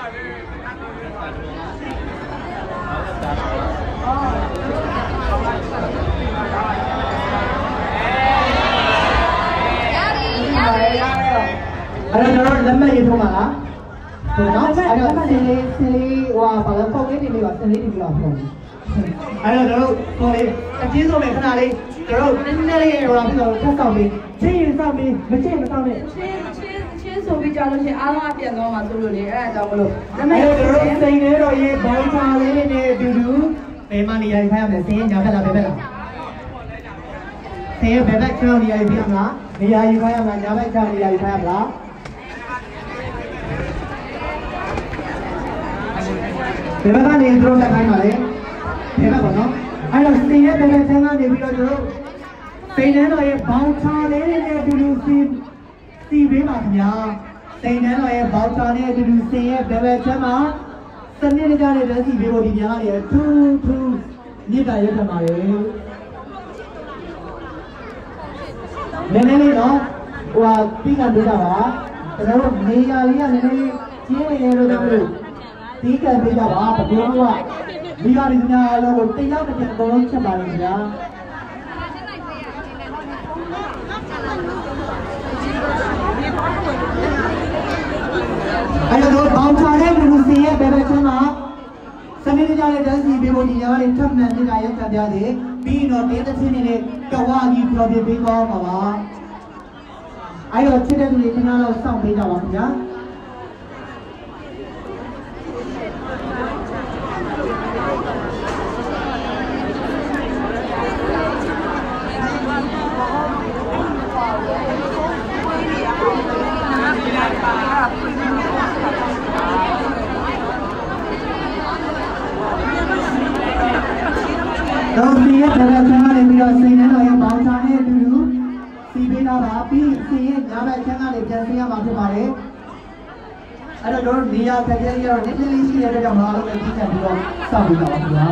အဲ့တော့ကျွန်တော်လက်မှတ်ရေးထိုးပါလားဟုတ်နော်အဲ့တော့ဆင်းလေးဆင်းလေးဟိုဘာလဲပုံလေးတွေလေးပါဆင်းလေးတွေပြီးတော့ဖုန်းအဲ့တော့ကျွန်တော်ဟိုလေအချင်းဆုံးပဲခဏလေးကျွန်တော်နည်းနည်းလေးဟိုလာပြီးတော့ထပ်ကောက်ပြီးချင်းရင်စောက်ပြီးမချင်းမစောက်နဲ့ချင်းချင်းချင်းဆိုပြီးကြလို့ရှိရင်အားလုံးအပြန်တော့မှဆိုလို့လေအဲ့ဒါကြောင့်မလို့ဒါပေအဲ့မဲ့တော့ကျွန်တော်စိန်လေးတော့ရေးဘောင်းချာလေးနဲ့အတူတူဘယ်မှနေရာခိုင်းရမလဲဆင်းညာဘက်လားဘယ်ဘက်လားဆင်းဘယ်ဘက်ကျောင်းနေရာပြရမလားနေရာယူခိုင်းရမလားညာဘက်ကျောင်းနေရာယူခိုင်းရမလားဘယ်ဘက်ကနေတို့လက်ခိုင်းပါလဲဘယ်ဘက်ပေါ့နော်အဲ့တော့စင်ရဲ့ဘယ်ဘက်ဆန်းကနေပြီးတော့ကျွန်တော်စိန်တန်းတော်ရဲ့ဘောင်းချာလေးနဲ့အတူတူစီစီပေးပါခင်ဗျာစိန်တန်းတော်ရဲ့ဘောင်းချာလေးနဲ့အတူတူစင်ရဲ့ဘယ်ဘက်ဆန်းမှာစနစ်တကျနဲ့တန်းစီပေးဖို့ဒီများတွေထူးထူးမြစ်တာရက်ထမှာလေနည်းနည်းလေးတော့ဟိုဟာပြီးကပေးတာပါကျွန်တော်တို့နေရာလေးကနည်းနည်းလေးကျင်းနေလို့တော့ဒီကံပေးကြပါဘယ်လိုကမိဘတွေများအလုံးကိုတယောက်တစ်ပြန်အကုန်လုံးချက်ပါလိမ့်ခင်ဗျာအဲ့တော့ဘောင်ချာတဲ့လူစီရဲ့ဘယ်ဘက်ချင်းမှာစနေကြတဲ့တန်းစီပေးဖို့ဒီညာလေးထပ်မံနေတာရက်ခံပြတယ်ပြီးတော့တင်းတစ်ချင်းနေတဲ့ကဝါကြီးပြောပြပေးသွားပါပါအဲ့တော့ချစ်တဲ့လူတွေခဏလောက်စောင့်ပေးကြပါခင်ဗျာတော့စီရဲ့ဘယ်ဘက်ချမ်းကနေပြီးတော့စိန်နှဲတော်ရဲ့ပေါင်းချနဲ့အတူတူစီပေးတာပါပြီးစီရဲ့ညာဘက်ချမ်းကနေပြန်ဆင်းရမှာဖြစ်ပါတယ်အဲ့တော့တို့နေရာခက်ခဲကြီးတော့နည်းနည်းလေးရှိတဲ့အတွက်ကြောင့်မအားလုံးလည်းကြည့်ချက်ပြီးတော့စောင့်ပြီးတော့ပါခင်ဗျာ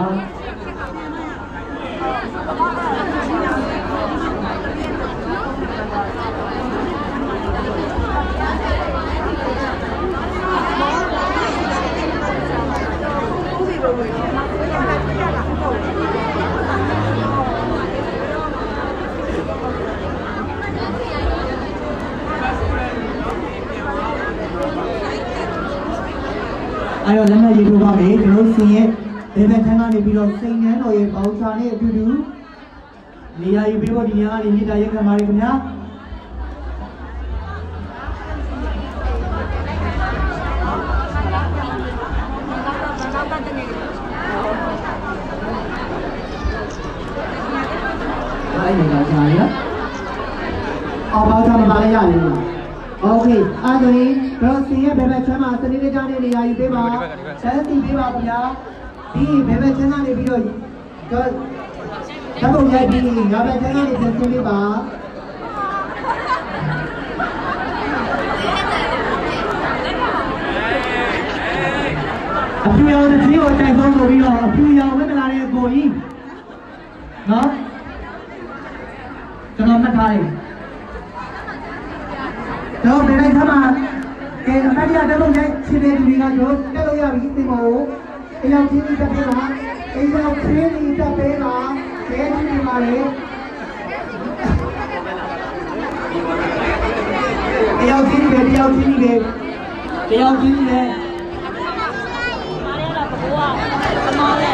အဲ့တော့လက်မှတ်ရေးထိုးပါမယ်ကျွန်တော်စီရဲ့ဒေဗန်ထန်းကနေပြီးတော့စိန်နှန်းတော်ရဲ့ပေါင်းချနဲ့အတူတူနေရာယူပြီးတော့ဒီနေရာကနေမြေတားရက်ခံပါတယ်ခင်ဗျာအဲ့ဒီမှာကြာရအောင်ပေါင်းချမှာလည်းရတယ်โอเคအဲ့ဒါရင်တော့စီရဲ့ဘယ်ဘက်ချမ်းမှာစနေနေ့ကျတဲ့နေရာယူပေးပါဆန်းစီပေးပါခင်ဗျာဒီဘယ်ဘက်ချမ်းကနေပြီးတော့တော့ဓာတ်ပုံရိုက်ပြီးငါဘက်ချမ်းကနေပြန်ဆင်းပေးပါအပြူရောင်တစ်ချင်းကိုတိုက်ဆုံးလို့ပြီးတော့အပြူရောင်ဝက်လာတဲ့ကိုကြီးနော်ကျွန်တော်မှတ်ထားတယ်တော့ဘယ်လိုက်သမားကဲအမကြီးတက်လို့ရိုက်ခြေလေးတွေကတို့တက်လို့ရပြီဒီမို့အရောက်ချင်းတက်ပေးပါအရောက်ချင်းတက်ပေးပါကဲဒီမှာလေအရောက်ချင်းပဲတယောက်ချင်းပဲတယောက်ချင်းပဲမားရ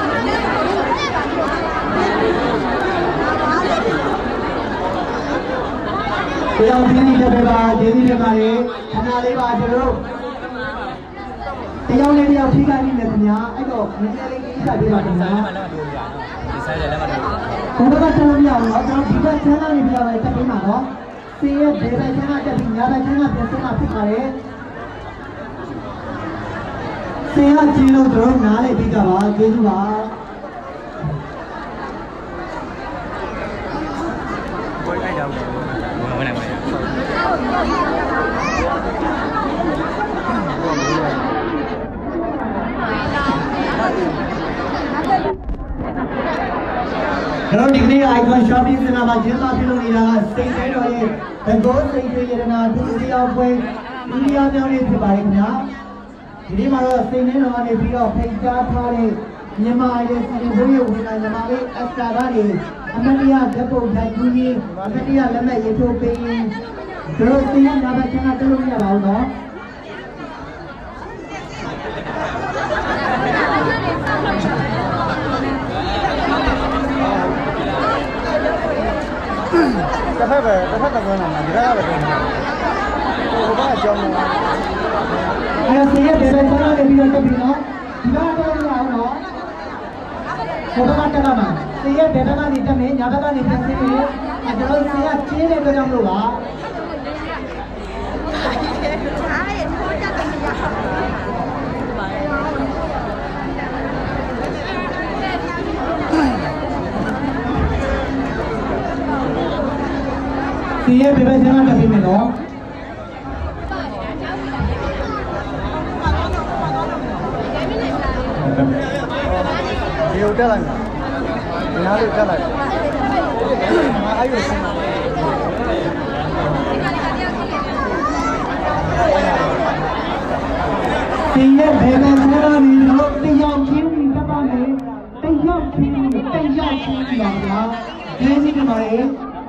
တော့ဘကိုးကတယောက်ချင်းတက်ပေးပါကျေးဇူးတင်ပါတယ်ခဏလေးပါကျွန်တော်တယောက်လေးတယောက်ထိခိုက်နေတယ်ခင်ဗျာအဲ့တော့မင်းလေးကြီးဆက်ပေးပါခင်ဗျာဒီဆိုင်လည်းမတော်ဘူးဘုရားကတော်ပြအောင်တော့ကျွန်တော်ဒီဘက်ချမ်းသာနေပြပါလေတက်ပေးမှာနော်စီရဲ့ဒီဘက်ချမ်းသာတက်ပြီးညာဘက်ချမ်းသာပြန်ဆုံးမှာဖြစ်ပါတယ်စီကကြည့်လို့တို့နားလေပြီးကြပါကျေးဇူးပါဘယ်လိုက်တော့ဘယ်နဲ့မလဲကျွန်တော်ဒီကနေ့ icon shopping center မှာကျင်းပပြုလုပ်နေတာကစိတ်သေးတော်ရဲ့ဘက်ကိုစိတ်သေးရတနာဒုတိယပွဲဒုတိယမြောက်နေ့ဖြစ်ပါတယ်ခင်ဗျာဒီနေ့မှာတော့စိတ်သေးတော်ကနေပြီးတော့ဖိတ်ကြားထားတဲ့မြန်မာရဲ့စီရင်ဘိုးရဲ့ဝန်ထမ်းညီမလေးအက်စတာကနေအမတ်တရားဓာတ်ပုံထိုင်ကူးရင်အမတ်တရားလက်မှတ်ရေးထိုးပေးရင်ကျွန်တော်စီရင်နာဘက်ချမ်းသာတက်လို့မရပါဘူးနော်တစ်ဖက်ပဲတစ်ဖက်ကကွန်းလာမှာဒီဘက်ကပဲကွန်းလာဟိုဘကအကြောင်းလားအဲ့ဒါစီရဲ့ဘယ်ဘက်ချမ်းသာနေပြီးတော့တက်ပြီးနော်ဒီဘက်ကတော့မရအောင်နော်ဟိုဘက်ကတက်လာမှာစီရဲ့ဘယ်ဘက်ကနေတက်မယ်ညာဘက်ကနေပြန်ဆင်းမယ်အဲကျွန်တော်စီကချင်းတဲ့အတွက်ကြောင့်မလို့ပါဒီရဲ့ဘယ်ဘက်ချမ်းသာတက်ပြီမယ်နော်ဒီကိုတက်လိုက်မှာဒီနားလေးတက်လိုက်မှာအဲ့လိုဆင်းလာဒီရဲ့ဘယ်ဘက်ချမ်းသာပြီလို့တယောက်ချင်းတက်ပါမယ်တယောက်ချင်းတယောက်ချင်းပါဗျာကျေးဇူးတင်ပါတယ်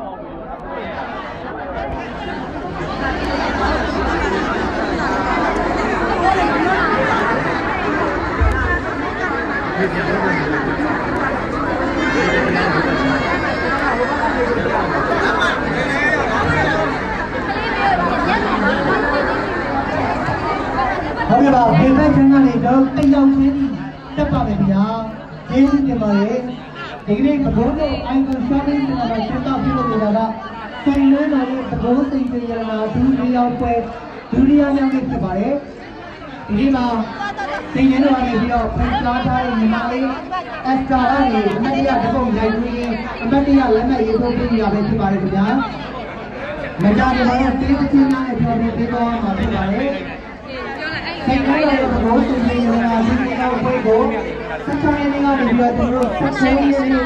ဟုတ်ကဲ့ပါဘယ်ဘက်ချမ်းကနေတော့တယောက်ချင်းတက်ပါမယ်ဗျာကျေးဇူးတင်ပါတယ်ဒီကနေ့ဘဘုံတို့ icon shopping ဆိုတာကစတာပြုလုပ်နေတာကစိန်လွန်းတော်ရဲ့ဘဘုံစိန်ပြေရနာဒုတိယပွဲဒုတိယမြောက်နေ့ဖြစ်ပါတယ်ဒီနေ့မှာစိန်ရင်းတော်ကနေပြီးတော့ဖိတ်ကြားထားတဲ့ညီမလေးအက်စတာကနေအမတ်ရဓာတ်ပုံပါတယ်ဒီအပတ်တရလက်မှတ်ရေးထိုးပေးရပဲဖြစ်ပါတယ်ခင်ဗျာမကြခင်တော့တေးသချင်းများနဲ့ပြောပြပေးတော့မှာဖြစ်ပါတယ်စိတ်ကောင်းတဲ့ဘောစုံကြီးရာဒီကောက်ပွဲကိုဆက်ချင်နေကနေပြီးတော့ကျွန်တော်ဆက်ချင်နေနေ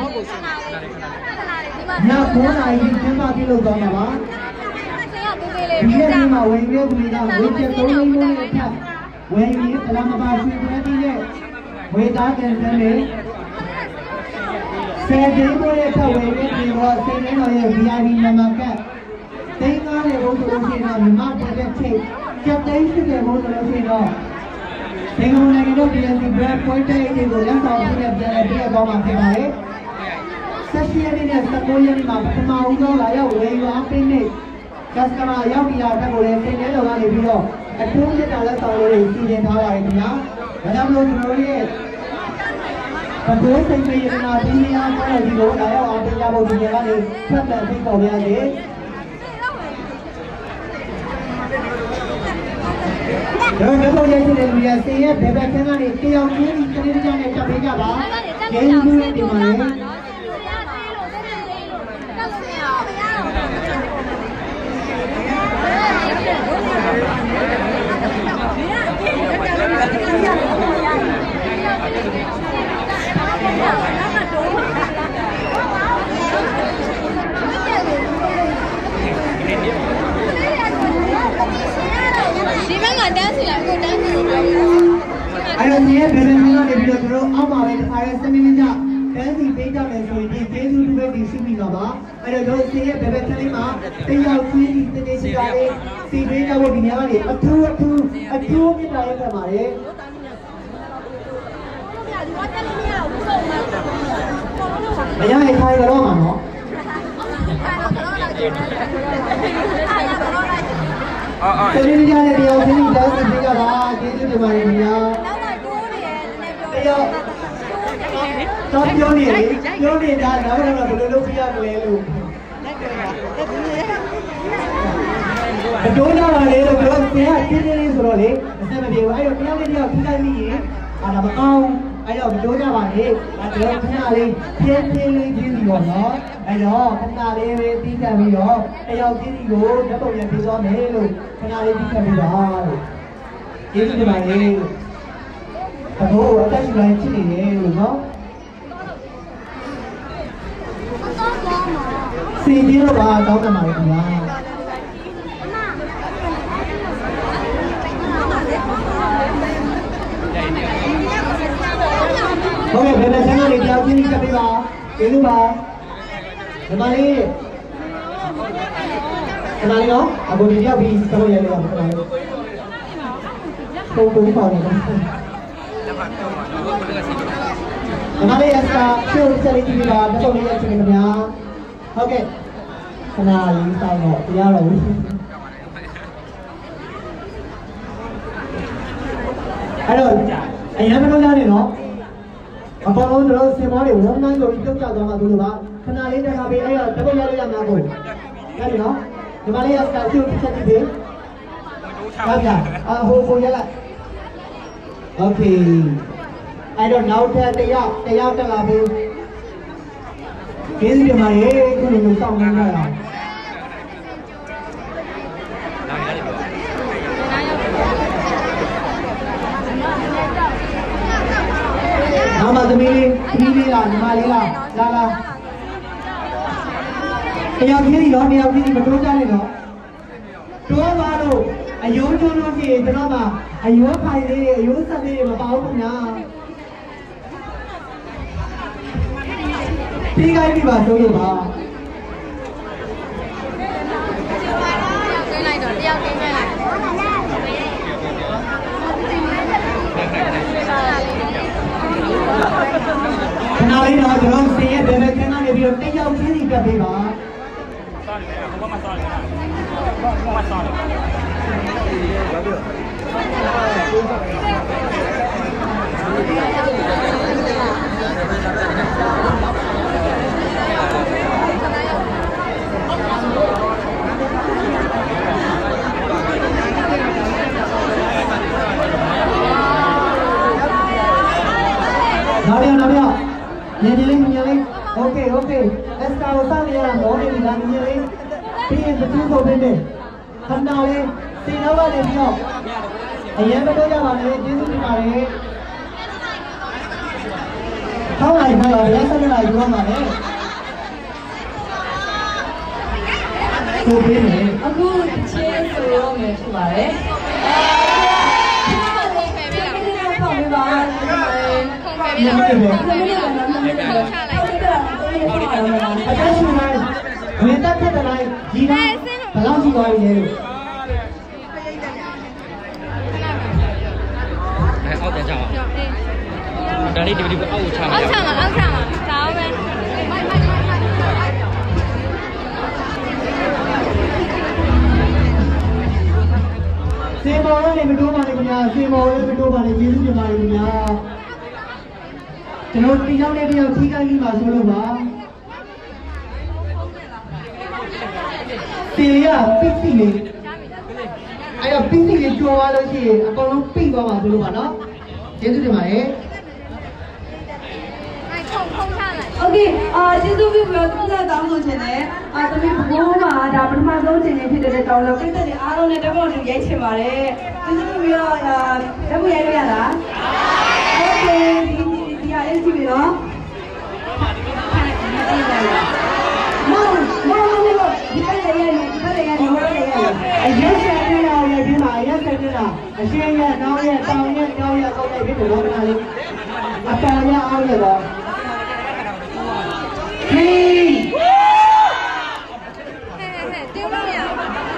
ညကိုးနိုင်ကျင်းပပြုလုပ်သွားမှာပါဒီနေ့မှာဝင်ပြကူကဝေချက်သုံးလုံးနဲ့ထပ်ဝင်ပြီးဗလာမပါရွှေပွဲပြီးတဲ့ဝေသားကန်တဲ့လေဆယ်ဒီကိုရဲ့ထပ်ဝင်ပြီးဒီတော့စိတ်ရင်းတော်ရဲ့ V I P နံပါတ်ကတိန်းကားတဲ့ဘုံဆိုလို့ရှိရင်တော့မြမတက်တဲ့ချိတ်ကျက်သိန်းဖြစ်တဲ့ဘုံဆိုလို့ရှိရင်တော့ဒီကုန်းနိုင်ငံတို့ B N C brand point တဲ့အိမ်ကိုလက်ဆောင်ပြည့်ပြန်ပြည့်သွားမှာဖြစ်ပါတယ်ဆက်ရှိရတဲ့စက်ကိုရင်းမှာပထမဦးဆုံးလာရောက်ဝယ်ယူအားပေးနေcustomer ရောက်ပြီးတာတက်ကိုလည်းသင်တဲ့တော်ကနေပြီးတော့အထူးမြတ်တာလက်ဆောင်လေးတွေစီစဉ်ထားပါတယ်ခင်ဗျာဒါကြောင့်မလို့ကျွန်တော်တို့ရဲ့ပဒိုးစိတ်ပြေရနာဒီနေရာပေါ်ဒီလိုလာရောက်အောင်တရားဖို့ဒီနေရာကနေဖတ်တဲ့ဖိတ်ခေါ်ရစေကျွန်တော်တို့ရဲ့ဒီနေရာစီရဲ့ဘယ်ဘက်ကနေတယောက်ချင်းဒီကလေးကြောင့်နဲ့တက်ပေးကြပါကျေးဇူးတင်ပါတယ်ဒီဘက်ကတန်းစီလာကိုတန်းစီလို့ပြောရအဲ့တော့ဒီရဲ့ဘယ်ဘက်ကနေပြီးတော့ကျွန်တော်အောက်မှာပဲတစ်ခါရဲစနစ်နည်းကြတန်းစီပေးကြမယ်ဆိုရင်ဒီကျေးဇူးတူပဲဒီရှိပြီတော့ပါအဲ့တော့ကျွန်တော်ဒီရဲ့ဘယ်ဘက်ကလေးမှာတယောက်ချင်းဒီတနေ့စီတာလေးစီပေးကြဖို့ဒီနေရာကနေအထူးအထူးအထူးမြတ်တာရခဲ့ပါတယ်မရရင်ခိုင်းကြတော့မှာနော်အော်အော်ဒီနေ့ကြတဲ့တယောက်ချင်းဒီတန်းစီပေးကြပါကျေးဇူးတင်ပါတယ်ခင်ဗျာတယောက်တော့ပြောနေတယ်ပြောနေတာနောက်တော့ဘယ်လိုလုပ်ပြရမလဲလို့အတိုးကြပါလေလို့ပြောဆရာတင်းတင်းလေးဆိုတော့လေအဆက်မပြေဘူးအဲ့တော့တယောက်နဲ့တယောက်ထိလိုက်မိရင်အာဒါမကောင်းအဲ့တော့တိုးကြပါလေအဲ့တော့ခဏလေးပြင်းပြင်းလေးချင်းစီပေါ့နော်အဲ့တော့ခဏလေးပဲတီးခံပြီးတော့တယောက်ချင်းစီကိုဓာတ်ပုံရပေးသွားမယ်လို့ခဏလေးတီးခံပြီးတော့လို့ကျေးဇူးတင်ပါတယ်ဘဘိုးအတက်ရှိလိုက်ချစ်နေတယ်လို့နော်စီဒီတော့ပါတောင်းတယ်မှာလေခင်ဗျာဟုတ်ကဲ့ဘယ်နဲ့ဆန်းလေးကြောက်ချင်းကြပေးပါကျေးဇူးပါဒီမလေးဒီမလေးနော်အခုဒီရောက်ပြီးတော့ရရပါခဏလေးပုံပုံပါနေတယ်ဒီမလေးအစဖြိုးစလေးကြည့်ပါတော့လေးရချင်ခင်ဗျာဟုတ်ကဲ့ခဏလေးစောင့်တော့တရားတော်ဘူးအဲ့တော့အရင်မလို့ကြားနေနော်အပေါ်လုံးတို့စင်မောတွေဝမ်းနိုင်ကိုပြုတ်ကြသွားမှသူတို့ကခဏလေးတက်ခါပေးအဲ့တော့တပုတ်ရလို့ရမှာကိုအဲ့ဒီနော်ဒီမလေးကစတာဖြိုးတစ်ချက်ကြည့်ပေးဟုတ်ကြအဟိုကိုရလိုက်โอเคအဲ့တော့နောက်ထပ်တယောက်တယောက်တက်လာပေးကျေးဇူးတင်ပါတယ်ခုလိုမျိုးစောင့်နေကြတာနာမသမီးလေးသမီးလေးလားညီမလေးလားလာလာတယောက်ချင်းရောတယောက်ချင်းမတိုးကြနဲ့တော့တိုးပါလို့အယိုးကျိုးလို့ရှိရင်ကျွန်တော်ကအယိုးခိုင်လေးတွေအယိုးဆက်လေးတွေမပေါဘူးညာဒီကိုင်းဒီပါဆိုလို့ပါကျင်းလိုက်တော့တယောက်ကျင်းလိုက်ခဏလေးတော့ကျွန်တော်စင်ရဲ့ဘယ်ဘက်ကနေပြီးတော့တယောက်ချင်းစီပြတ်ပေးပါဘာမှဆောင်းနေတာဘာမှဆောင်းနေတာနောက်ရနောက်ရညနေလေးညနေလေးโอ Ok, ok. Let's go. Sao đi làm món này mình làm như thế? Đi một chút rồi bên đây. Thằng nào đi? Xin nó vào đây đi học. Anh em mới có ra vào đây, chứ không vào đây. Không này phải ở đây sao đây này đúng mà đấy. Cô biết này. Aku chia sẻ mình chụp lại. Không phải Nhưng mà kìa. Ở đây chú này. Nguyên tắc thế này. Gì đó. Phải làm gì gọi vậy? Này, áo tiền chào ạ. Đây đi đi đi áo chào. áo chào mà áo chào mà chào bên Xem màu này mình đua mà này nhà, xem màu này mình đua mà này Jesus như mà này nhà. Cho nó đi nhau này đi nhau thi cái gì mà số lượng mà. Thì à, pin pin này. Ai à pin pin này chua vào rồi chứ, à con nó pin vào mà số lượng mà nó. Jesus như mà ấy. không không sao này Ok, à,ကျေးဇူးပြုပြီးတော့သုံးဆက်တောင်းဆိုချင်တယ်။အာသမီးဘဘိုးမှာဒါပထမဆုံးချိန်ချင်းဖြစ်တဲ့တောင်းလို့ပြည့်တဲ့အားလုံးနဲ့တပုတ်လေးရိုက်ချင်ပါတယ်။ကျေးဇူးပြုပြီးတော့အာတပုတ်ရိုက်လို့ရလား။ Ok, ဒီဒီဒီအားလေးကြည့်ပြီးတော့မောင်မောင်မောင်ဒီကလေးရိုက်နေဒီကလေးရိုက်နေဟိုကလေးရိုက်နေအရက်ဆက်နေတာရပြင်းလာအရက်ဆက်နေတာအရှင်းရက်နောင်းရက်တောင်းရက်ကြောင်းရက်ကောက်လိုက်ပြီးတော့ကနာလေးအပန်ရအောင်ရတော့ဟေးဟဲ့ဟဲ့ဟဲ့တင်းလို့ရဒါ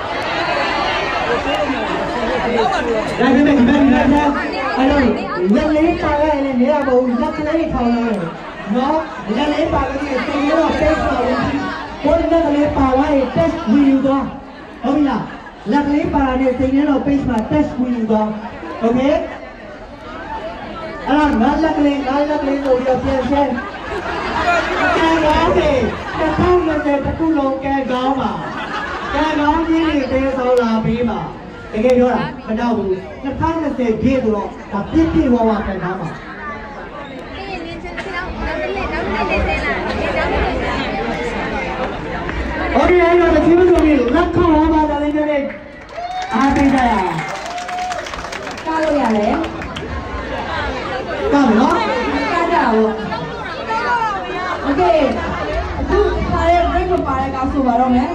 ပေမဲ့ဒီမဲ့ဒီမဲ့အဲ့တော့လက်လေးပါလိုက်ရင်နေရမဟုတ်လက်ကလေးထောင်းလိုက်နော်လက်လေးပါလို့ဒီစိတ်ရောပိတ်ပါလို့ဘိုးလက်ကလေးပါလိုက် test ဝင်ယူတော့ဟုတ်ပြီလားလက်ကလေးပါတဲ့စိတ်ရောပိတ်မှာ test ဝင်ယူတော့ okay အဲ့တော့ငါလက်ကလေးငါလက်ကလေးကိုပြန်ပြန်ဆဲကဲကောင်းပြီတစ်ခုနဲ့တစ်ခုလုံးကဲကောင်းပါကဲကောင်းကြီးတွေတေးဆောင်လာပြီးပါတကယ်ပြောတာမတော့ဘူး၂၀၂၀ပြည့်ဆိုတော့ဒါပြည့်ပြည့်ဝဝပြန်သားပါ cái gì liên chân đâu nó cái này nó cái này là cái đó โอเคအဲ့တော့ဒီလိုဆိုပြီးလက်ခေါ်ပါပါလေးတွေအားပေးကြရအောင်ကားလို့ရတယ်ကောင်းနော်ကားကြအောင်โอเคအခုပါရဲ break ကိုပါရဲကောင်းဆိုပါတော့မယ်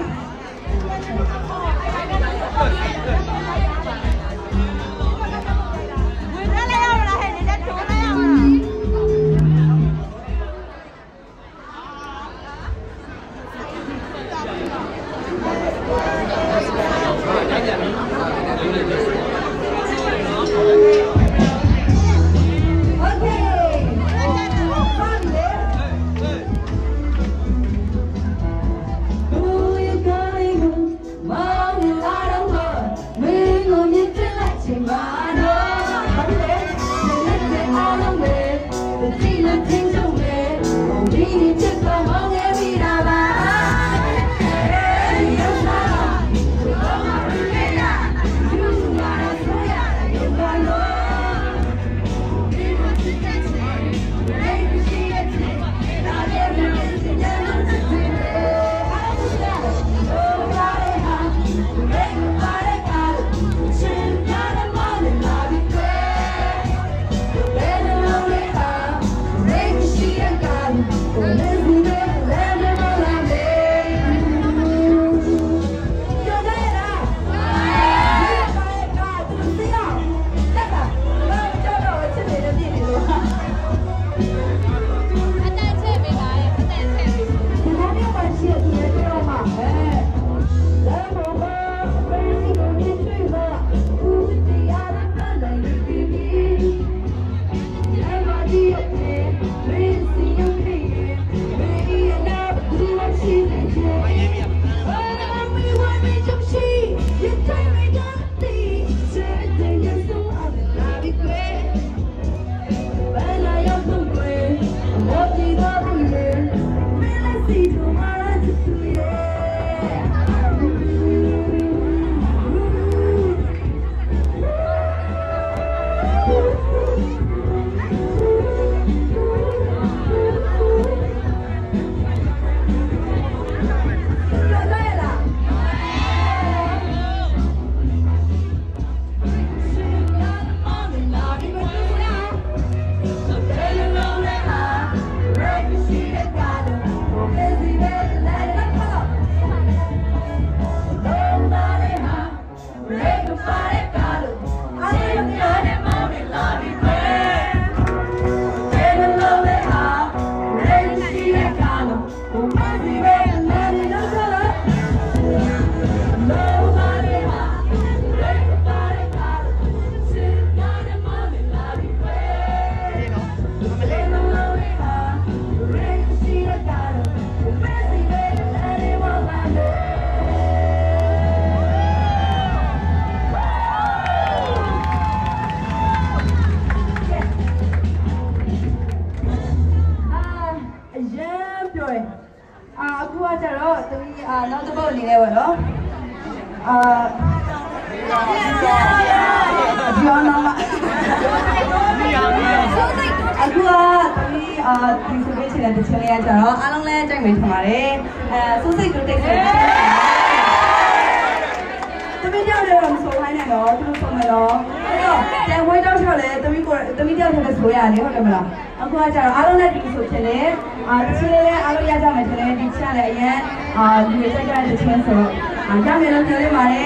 အခုကကြတော့သမီးအာနောက်တစ်ပုတ်အနေနဲ့ပေါ့နော်အာကျောင်းတော့အခုကသမီးအာဒီဆိုပေးချင်တဲ့တချင်လေးကကြတော့အားလုံးလည်းကြိုက်မယ်ထင်ပါတယ်အဲစိုးစိတ်တို့တိတ်ဆိုသမီးကြောက်တယ်တော့မဆိုခိုင်းနဲ့တော့သူတို့ဆိုမယ်တော့အဲ့တော့တန်ဝဲတောက်ချောက်လဲသမီးကိုသမီးကြောက်တယ်ဆိုရတယ်ဟုတ်တယ်မလားအခုကကြတော့အားလုံးလည်းဒီဆိုဖြစ်နေအာတချင်လေးလည်းအားလုံးရကြမယ်ထင်တယ်ဒီချက်လည်းအရင်အာလူတွေကြိုက်ကြတဲ့တချင်ဆိုတော့အာကြမယ်လို့ပြောနေပါတယ်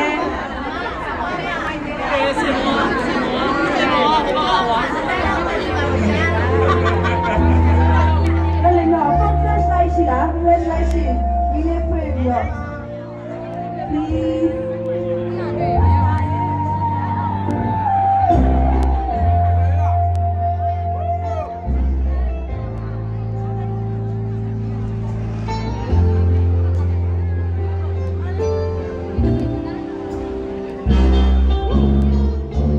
က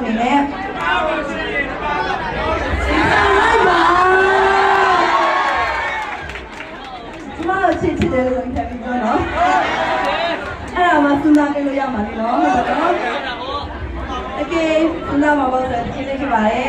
နေနဲ့ကျမတို့ချစ်ချစ်တယ်လို့ပြောပြီးတော့နော်အဲ့ဒါမှစဉ်းစားကြလို့ရမှာလေနော်ဟုတ်တယ်နော်โอเคစဉ်းစားမှာပေါ့ဆိုတော့ဒီလေးဖြစ်ပါတယ်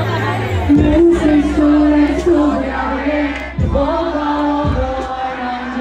This is so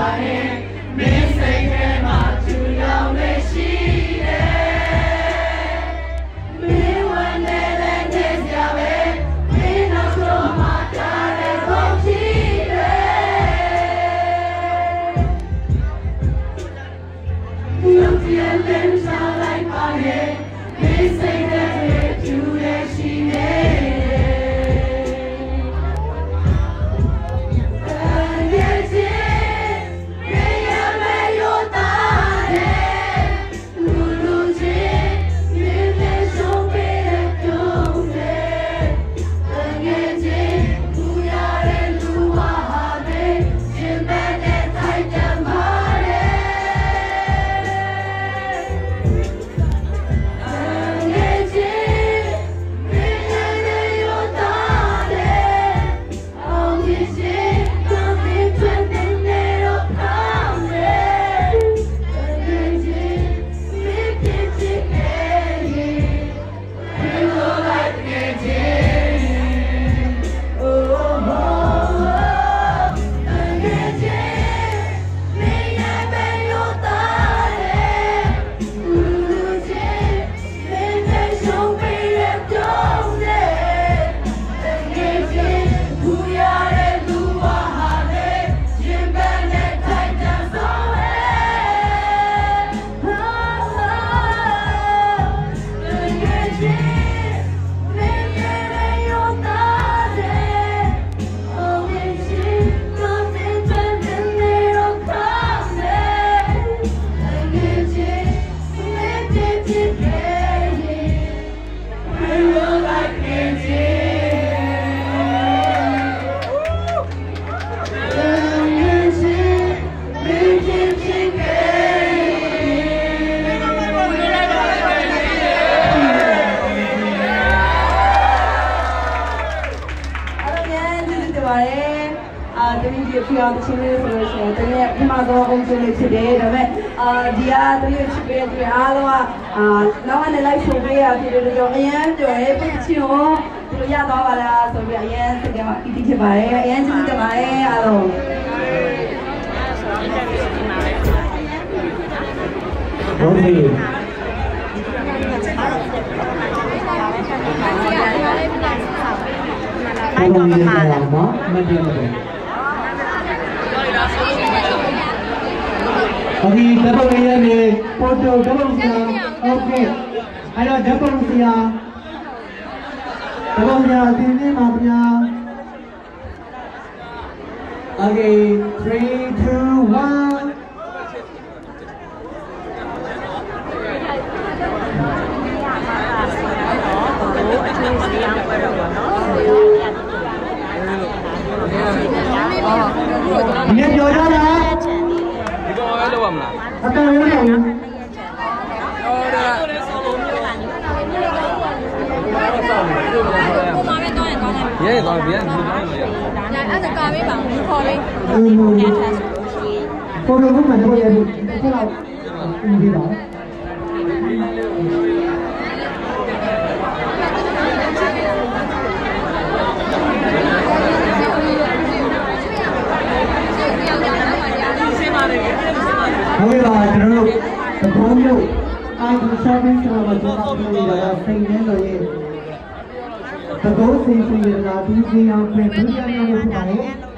ပြောင်းချင်းလေးဆိုလို့ရှိရင်တကယ်ပြမတော့အောင်ချင်းလေးဖြစ်တယ်ဒါပေမဲ့အာဒီကတကယ်ချစ်ပေးတဲ့အားလုံးကအာနောက်ကနေလိုက်ဆိုပေးရဖြစ်တယ်တော့အရန်ပြောရဲပြချင်ရောဒီလိုရသွားပါလားဆိုပြီးအရန်စိတ်ထဲမှာအီးတီးဖြစ်ပါတယ်အရန်ချစ်ကြပါတယ်အားလုံးဟုတ်ပြီလိုက်တော့မမှားလားနော်မတည့်မတည့်ဟုတ်ပြီဓာတ်ပုံရနေပိုတိုဓာတ်ပုံဆရာโอเคအဲ့တော့ဓာတ်ပုံဆရာဓာတ်ပုံဆရာအစီအစဉ်ပါဗျာ Okay three two one你表家的？ 你跟我来录吗？ 啊，当然了。 爷爷当别人不当了呀。 အဲ့ဒါကာမေးပါဘူးခေါ်လေး嗯。ကိုလိုကမှတော့ရတယ်ဒီလောက်ဒီပါဟုတ်ပြီပါကျွန်တော်တို့သဘောမျိုးအာဒီစာမင်းကျွန်တော်တို့ပြောနေတာစိတ်နဲ့တော့ရဲ့သဘောစိတ်စိတ်ကဒီကြီးအောင်ပြန်ဒုတိယမြောက်ဖြစ်ပါတယ်